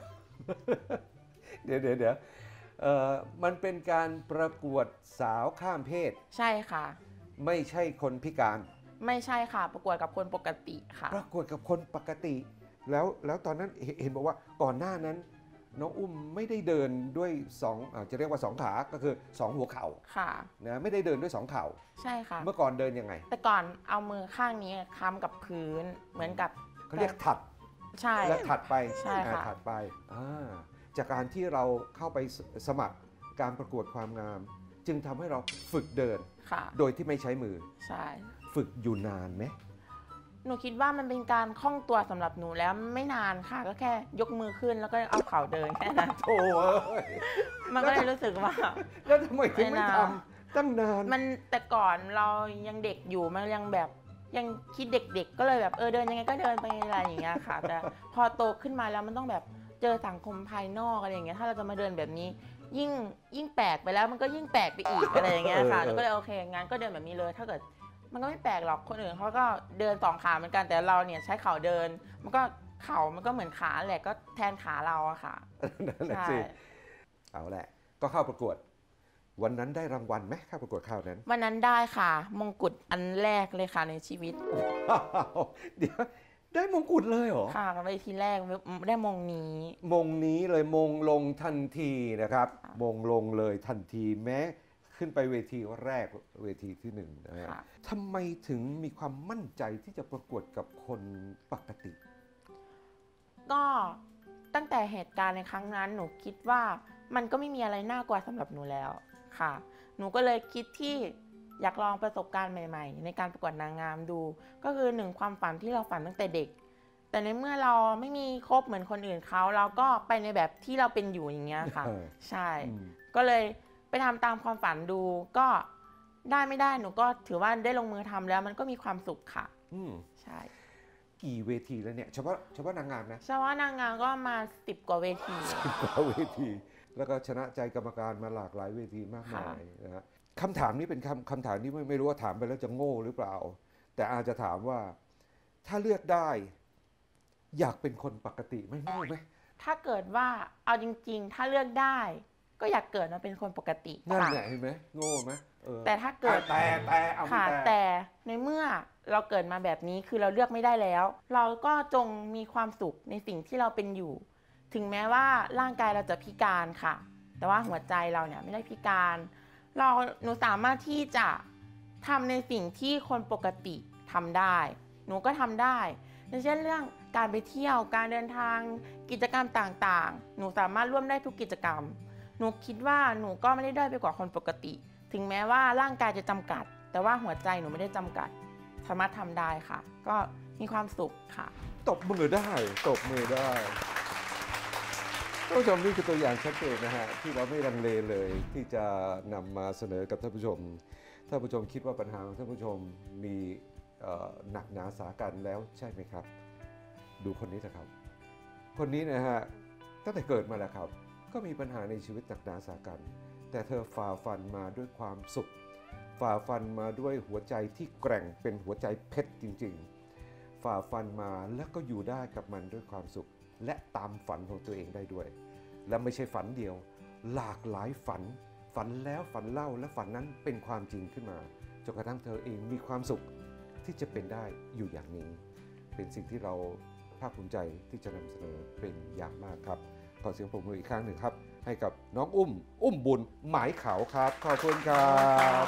Speaker 1: เดี๋ยวเดี๋ยวเดี๋ยวเอ่อมันเป็นการประกวดสาวข้ามเพศ
Speaker 6: ใช่ค่ะ
Speaker 1: ไม่ใช่คนพิการ
Speaker 6: ไม่ใช่ค่ะ ประกวดกับคนปกติค่ะ
Speaker 1: ประกวดกับคนปกติ แล้วแล้วตอนนั้นเห็นเห็นบอกว่าก่อนหน้านั้น น้องอุ้มไม่ได้เดินด้วยสองอ่าจะเรียกว่าสองขาก็คือสองหัวเข่า
Speaker 6: ค่ะ
Speaker 1: นะไม่ได้เดินด้วยสองเข่า
Speaker 6: ใช่ค่ะ
Speaker 1: เมื่อก่อนเดินยังไง
Speaker 6: แต่ก่อนเอามือข้างนี้ค้ำกับพื้นเหมือนกับ
Speaker 1: เขาเรียกถัด
Speaker 6: ใช่
Speaker 1: และถัดไป
Speaker 6: ใช่ค่ะ
Speaker 1: อ่าถัดไปอ่าจากการที่เราเข้าไปสสมัครการประกวดความงาม จึงทำให้เราฝึกเดิน
Speaker 6: ค่ะ
Speaker 1: โดยที่ไม่ใช้มือ
Speaker 6: ใช่
Speaker 1: ฝึกอยู่นานไหม
Speaker 6: หนูคิดว่ามันเป็นการคล่องตัวสำหรับหนูแล้วไม่นานค่ะ ก็แค่ยกมือขึ้นแล้วก็เอาเข่าเดินแค่นั้น
Speaker 1: โอ้ย
Speaker 6: มันก็เลยรู้สึกว่า
Speaker 1: แล้วทำไมถึงไม่
Speaker 6: ไม่นาน
Speaker 1: ทำตั้งนาน
Speaker 6: มันแต่ก่อนเรายังเด็กอยู่มันยังแบบยังคิดเด็กๆ ก็เลยแบบเออเดินยังไงก็เดินไปอะไรอย่างเงี้ยค่ะ แต่พอโตขึ้นมาแล้วมันต้องแบบเจอสังคมภายนอกอะไรอย่างเงี้ยถ้าเราจะมาเดินแบบนี้ ยิ่งยิ่งแปลกไปแล้วมันก็ยิ่งแปลกไปอีกอะไรอย่างเงี้ยค่ะ
Speaker 1: เออเออ
Speaker 6: แล้วก็เลยโอเคงั้นก็เดินแบบนี้เลย ถ้าเกิดมันก็ไม่แปลกหรอกคนอื่นเขาก็เดินสองขาเหมือนกันแต่เราเนี่ยใช้เข่าเดิน มันก็เข่ามันก็เหมือนขาแหละก็แทนขาเราอะค่ะ
Speaker 1: นั่นแหละ
Speaker 6: ใช่
Speaker 1: สิเอาแหละ ก็เข้าประกวด วันนั้นได้รางวัลไหมเข้าประกวดข้าวนั้น
Speaker 6: วันนั้นได้ค่ะ มงกุฎอันแรกเลยค่ะในชีวิต
Speaker 1: เดี๋ยวได้มงกุฎเลยเหรอ
Speaker 6: ค่ะเวทีแรกได้มงนี้
Speaker 1: มงนี้เลยมงลงทันทีนะครับ
Speaker 6: ค่ะ
Speaker 1: มงลงเลยทันทีแม้ขึ้นไปเวทีแรกเวทีที่หนึ่งนะฮะ
Speaker 6: ค่ะ
Speaker 1: ทำไมถึงมีความมั่นใจที่จะประกวดกับคนปกติ
Speaker 6: ก็ตั้งแต่เหตุการณ์ในครั้งนั้นหนูคิดว่ามันก็ไม่มีอะไรน่ากลัวสำหรับหนูแล้วค่ะ หนูก็เลยคิดที่อยากลองประสบการณ์ใหม่ๆ ในการประกวดนางงามดู ก็คือหนึ่งความฝันที่เราฝันตั้งแต่เด็ก แต่ในเมื่อเราไม่มีครบเหมือนคนอื่นเขาเราก็ไปในแบบที่เราเป็นอยู่อย่างเงี้ยค่ะ
Speaker 1: เออ
Speaker 6: ใช่
Speaker 1: อืม
Speaker 6: ก็เลยไปทำตามความฝันดู ก็ได้ไม่ได้หนูก็ถือว่าได้ลงมือทำแล้วมันก็มีความสุขค่ะ
Speaker 1: อืม
Speaker 6: ใช่
Speaker 1: กี่เวทีแล้วเนี่ยเฉพาะเฉพาะนางงามนะ
Speaker 6: เฉพาะนางงามก็มาสิบกว่าเวที
Speaker 1: กว่าเวที แล้วก็ชนะใจกรรมการมาหลากหลายเวทีมากมายนะฮะคำถามนี้เป็นคำคำถามที่ไม่ไม่รู้ว่าถามไปแล้วจะโง่หรือเปล่า แต่อาจจะถามว่าถ้าเลือกได้ อยากเป็นคนปกติไหมโง่ไหม
Speaker 6: ถ้าเกิดว่าเอาจริงๆ ถ้าเลือกได้ ก็อยากเกิดมาเป็นคนปกติ
Speaker 1: นั่น
Speaker 6: ค่ะ
Speaker 1: แหละเห็นไหมโง่ไหมเออ
Speaker 6: แต่ถ้าเกิด
Speaker 1: แต่แต่เอา
Speaker 6: ค่ะ
Speaker 1: แต่
Speaker 6: แต่ในเมื่อเราเกิดมาแบบนี้คือเราเลือกไม่ได้แล้ว เราก็จงมีความสุขในสิ่งที่เราเป็นอยู่ ถึงแม้ว่าร่างกายเราจะพิการค่ะ แต่ว่าหัวใจเราเนี่ยไม่ได้พิการ เราหนูสามารถที่จะทำในสิ่งที่คนปกติทำได้ หนูก็ทำได้อย่างเช่นเรื่องการไปเที่ยวการเดินทางกิจกรรมต่างๆ หนูสามารถร่วมได้ทุกกิจกรรม หนูคิดว่าหนูก็ไม่ได้ด้อยไปกว่าคนปกติ ถึงแม้ว่าร่างกายจะจำกัด แต่ว่าหัวใจหนูไม่ได้จำกัด สามารถทำได้ค่ะ ก็มีความสุขค่ะ
Speaker 1: ตบมือได้ตบมือได้ท่านผู้ชมนี่คือตัวอย่างชัดเจนนะฮะที่เราไม่ลังเลเลยที่จะนำมาเสนอกับท่านผู้ชมท่านผู้ชมคิดว่าปัญหาของท่านผู้ชมมีเอ่อหนักหนาสากันแล้วใช่ไหมครับ ดูคนนี้นะครับ คนนี้นะฮะตั้งแต่เกิดมาแล้วครับ ก็มีปัญหาในชีวิตหนักหนาสากัน แต่เธอฝ่าฟันมาด้วยความสุข ฝ่าฟันมาด้วยหัวใจที่แกร่งเป็นหัวใจเพชรจริงๆ ฝ่าฟันมาแล้วก็อยู่ได้กับมันด้วยความสุข และตามฝันของตัวเองได้ด้วย และไม่ใช่ฝันเดียว หลากหลายฝัน ฝันแล้วฝันเล่าและฝันนั้นเป็นความจริงขึ้นมาจนกระทั่งเธอเองมีความสุขที่จะเป็นได้อยู่อย่างนี้ เป็นสิ่งที่เราภาคภูมิใจที่จะนำเสนอเป็นอย่างมากครับขอเสียงปรบมืออีกครั้งหนึ่งครับ ให้กับน้องอุ้ม อุ้มบุญหมายขาวครับขอบคุณครับ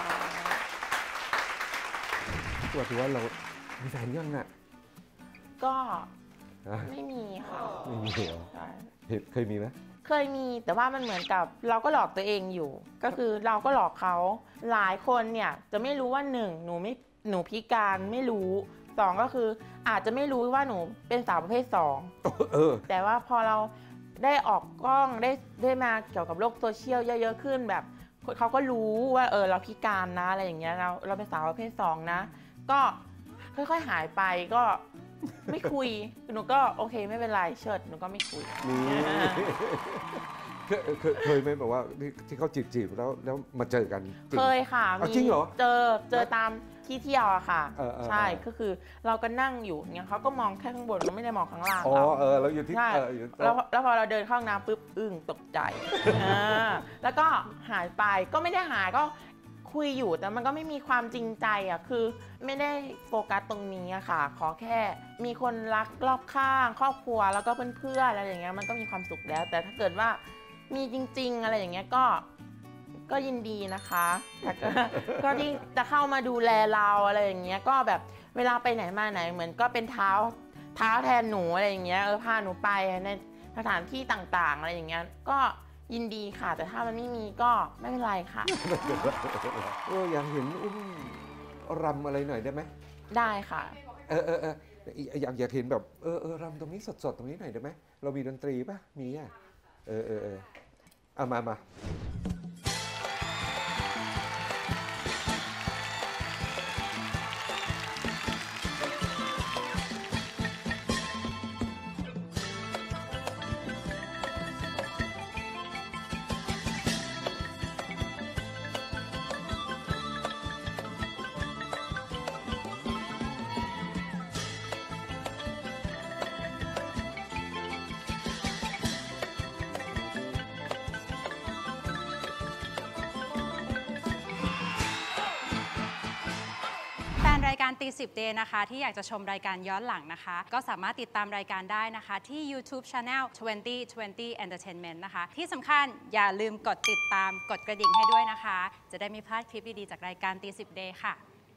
Speaker 1: ตัวถือว่าเรามีแฟนยังน่ะ
Speaker 6: ก็
Speaker 1: ฮะ
Speaker 6: ไม่มีค่ะ
Speaker 1: ไม่มีเหรอ
Speaker 6: ใช่
Speaker 1: เห็นเคยมีไหม
Speaker 6: เคยมีแต่ว่ามันเหมือนกับเราก็หลอกตัวเองอยู่ ก็คือเราก็หลอกเขาหลายคนเนี่ยจะไม่รู้ว่าหนึ่งหนูไม่หนูพิการไม่รู้สองก็คืออาจจะไม่รู้ว่าหนูเป็นสาวประเภทสอง
Speaker 1: เออ
Speaker 6: แต่ว่าพอเราได้ออกกล้องได้ได้มาเกี่ยวกับโลกโซเชียลเยอะๆขึ้นแบบเขาก็รู้ว่าเออเราพิการนะอะไรอย่างเงี้ยเราเราเป็นสาวประเภทสองนะ ก็ค่อยๆหายไปก็ไม่คุยหนูก็โอเคไม่เป็นไรเชิดหนูก็ไม่คุย
Speaker 1: นี่เคยเคยเคยไหมแบบว่าที่ที่เขาจีบจีบแล้วแล้วมาเจอกันจริง
Speaker 6: เคยค่ะ
Speaker 1: อ้าวจริงเหรอ
Speaker 6: เจอเจอตามที่เที่ยวอะค่ะ
Speaker 1: เออเออ
Speaker 6: ใช่
Speaker 1: เออ
Speaker 6: ก็คือเราก็นั่งอยู่เนี่ยเขาก็มองแค่ข้างบนเราไม่ได้มองข้างล่าง
Speaker 1: อ๋อ
Speaker 6: เรา
Speaker 1: เออแล้วอยู่ที่
Speaker 6: ใช่
Speaker 1: เอออยู่
Speaker 6: แล้วแล้วพอเราเดินเข้าห้องน้ำปุ๊บอึ้งตกใจอ่าแล้วก็หายไปก็ไม่ได้หายก็คุยอยู่แต่มันก็ไม่มีความจริงใจอ่ะคือไม่ได้โฟกัสตรงนี้อะค่ะ ขอแค่มีคนรักรอบข้าง ครอบครัวแล้วก็เพื่อนๆอะไรอย่างเงี้ยมันก็มีความสุขแล้ว แต่ถ้าเกิดว่ามีจริง ๆ อะไรอย่างเงี้ยก็ก็ยินดีนะคะแต่ก็ ก็ที่จะเข้ามาดูแลเราอะไรอย่างเงี้ยก็แบบเวลาไปไหนมาไหนเหมือนก็เป็นเท้าเท้าแทนหนูอะไรอย่างเงี้ยเออพาหนูไปในสถานที่ต่างๆอะไรอย่างเงี้ยก็ยินดีค่ะ แต่ถ้ามันไม่มีก็ไม่เป็นไรค่ะ
Speaker 1: เอออยากเห็นอุ้มรำอะไรหน่อยได้ไหม
Speaker 6: ได้ค่ะ
Speaker 1: เออเออเอออยากอยากเห็นแบบเออเออรำตรงนี้สดๆตรงนี้หน่อยได้ไหมเรามีดนตรีป่ะมีอ่ะเออเออเออเอามามา
Speaker 7: แฟนรายการตีสิบเดย์นะคะที่อยากจะชมรายการย้อนหลังนะคะ ก็สามารถติดตามรายการได้นะคะ ที่ YouTube Channel ยี่สิบ ยี่สิบ Entertainment นะคะ ที่สำคัญอย่าลืมกดติดตามกดกระดิ่งให้ด้วยนะคะ จะได้ไม่พลาดคลิปดี ๆ จากรายการตีสิบเดย์ค่ะ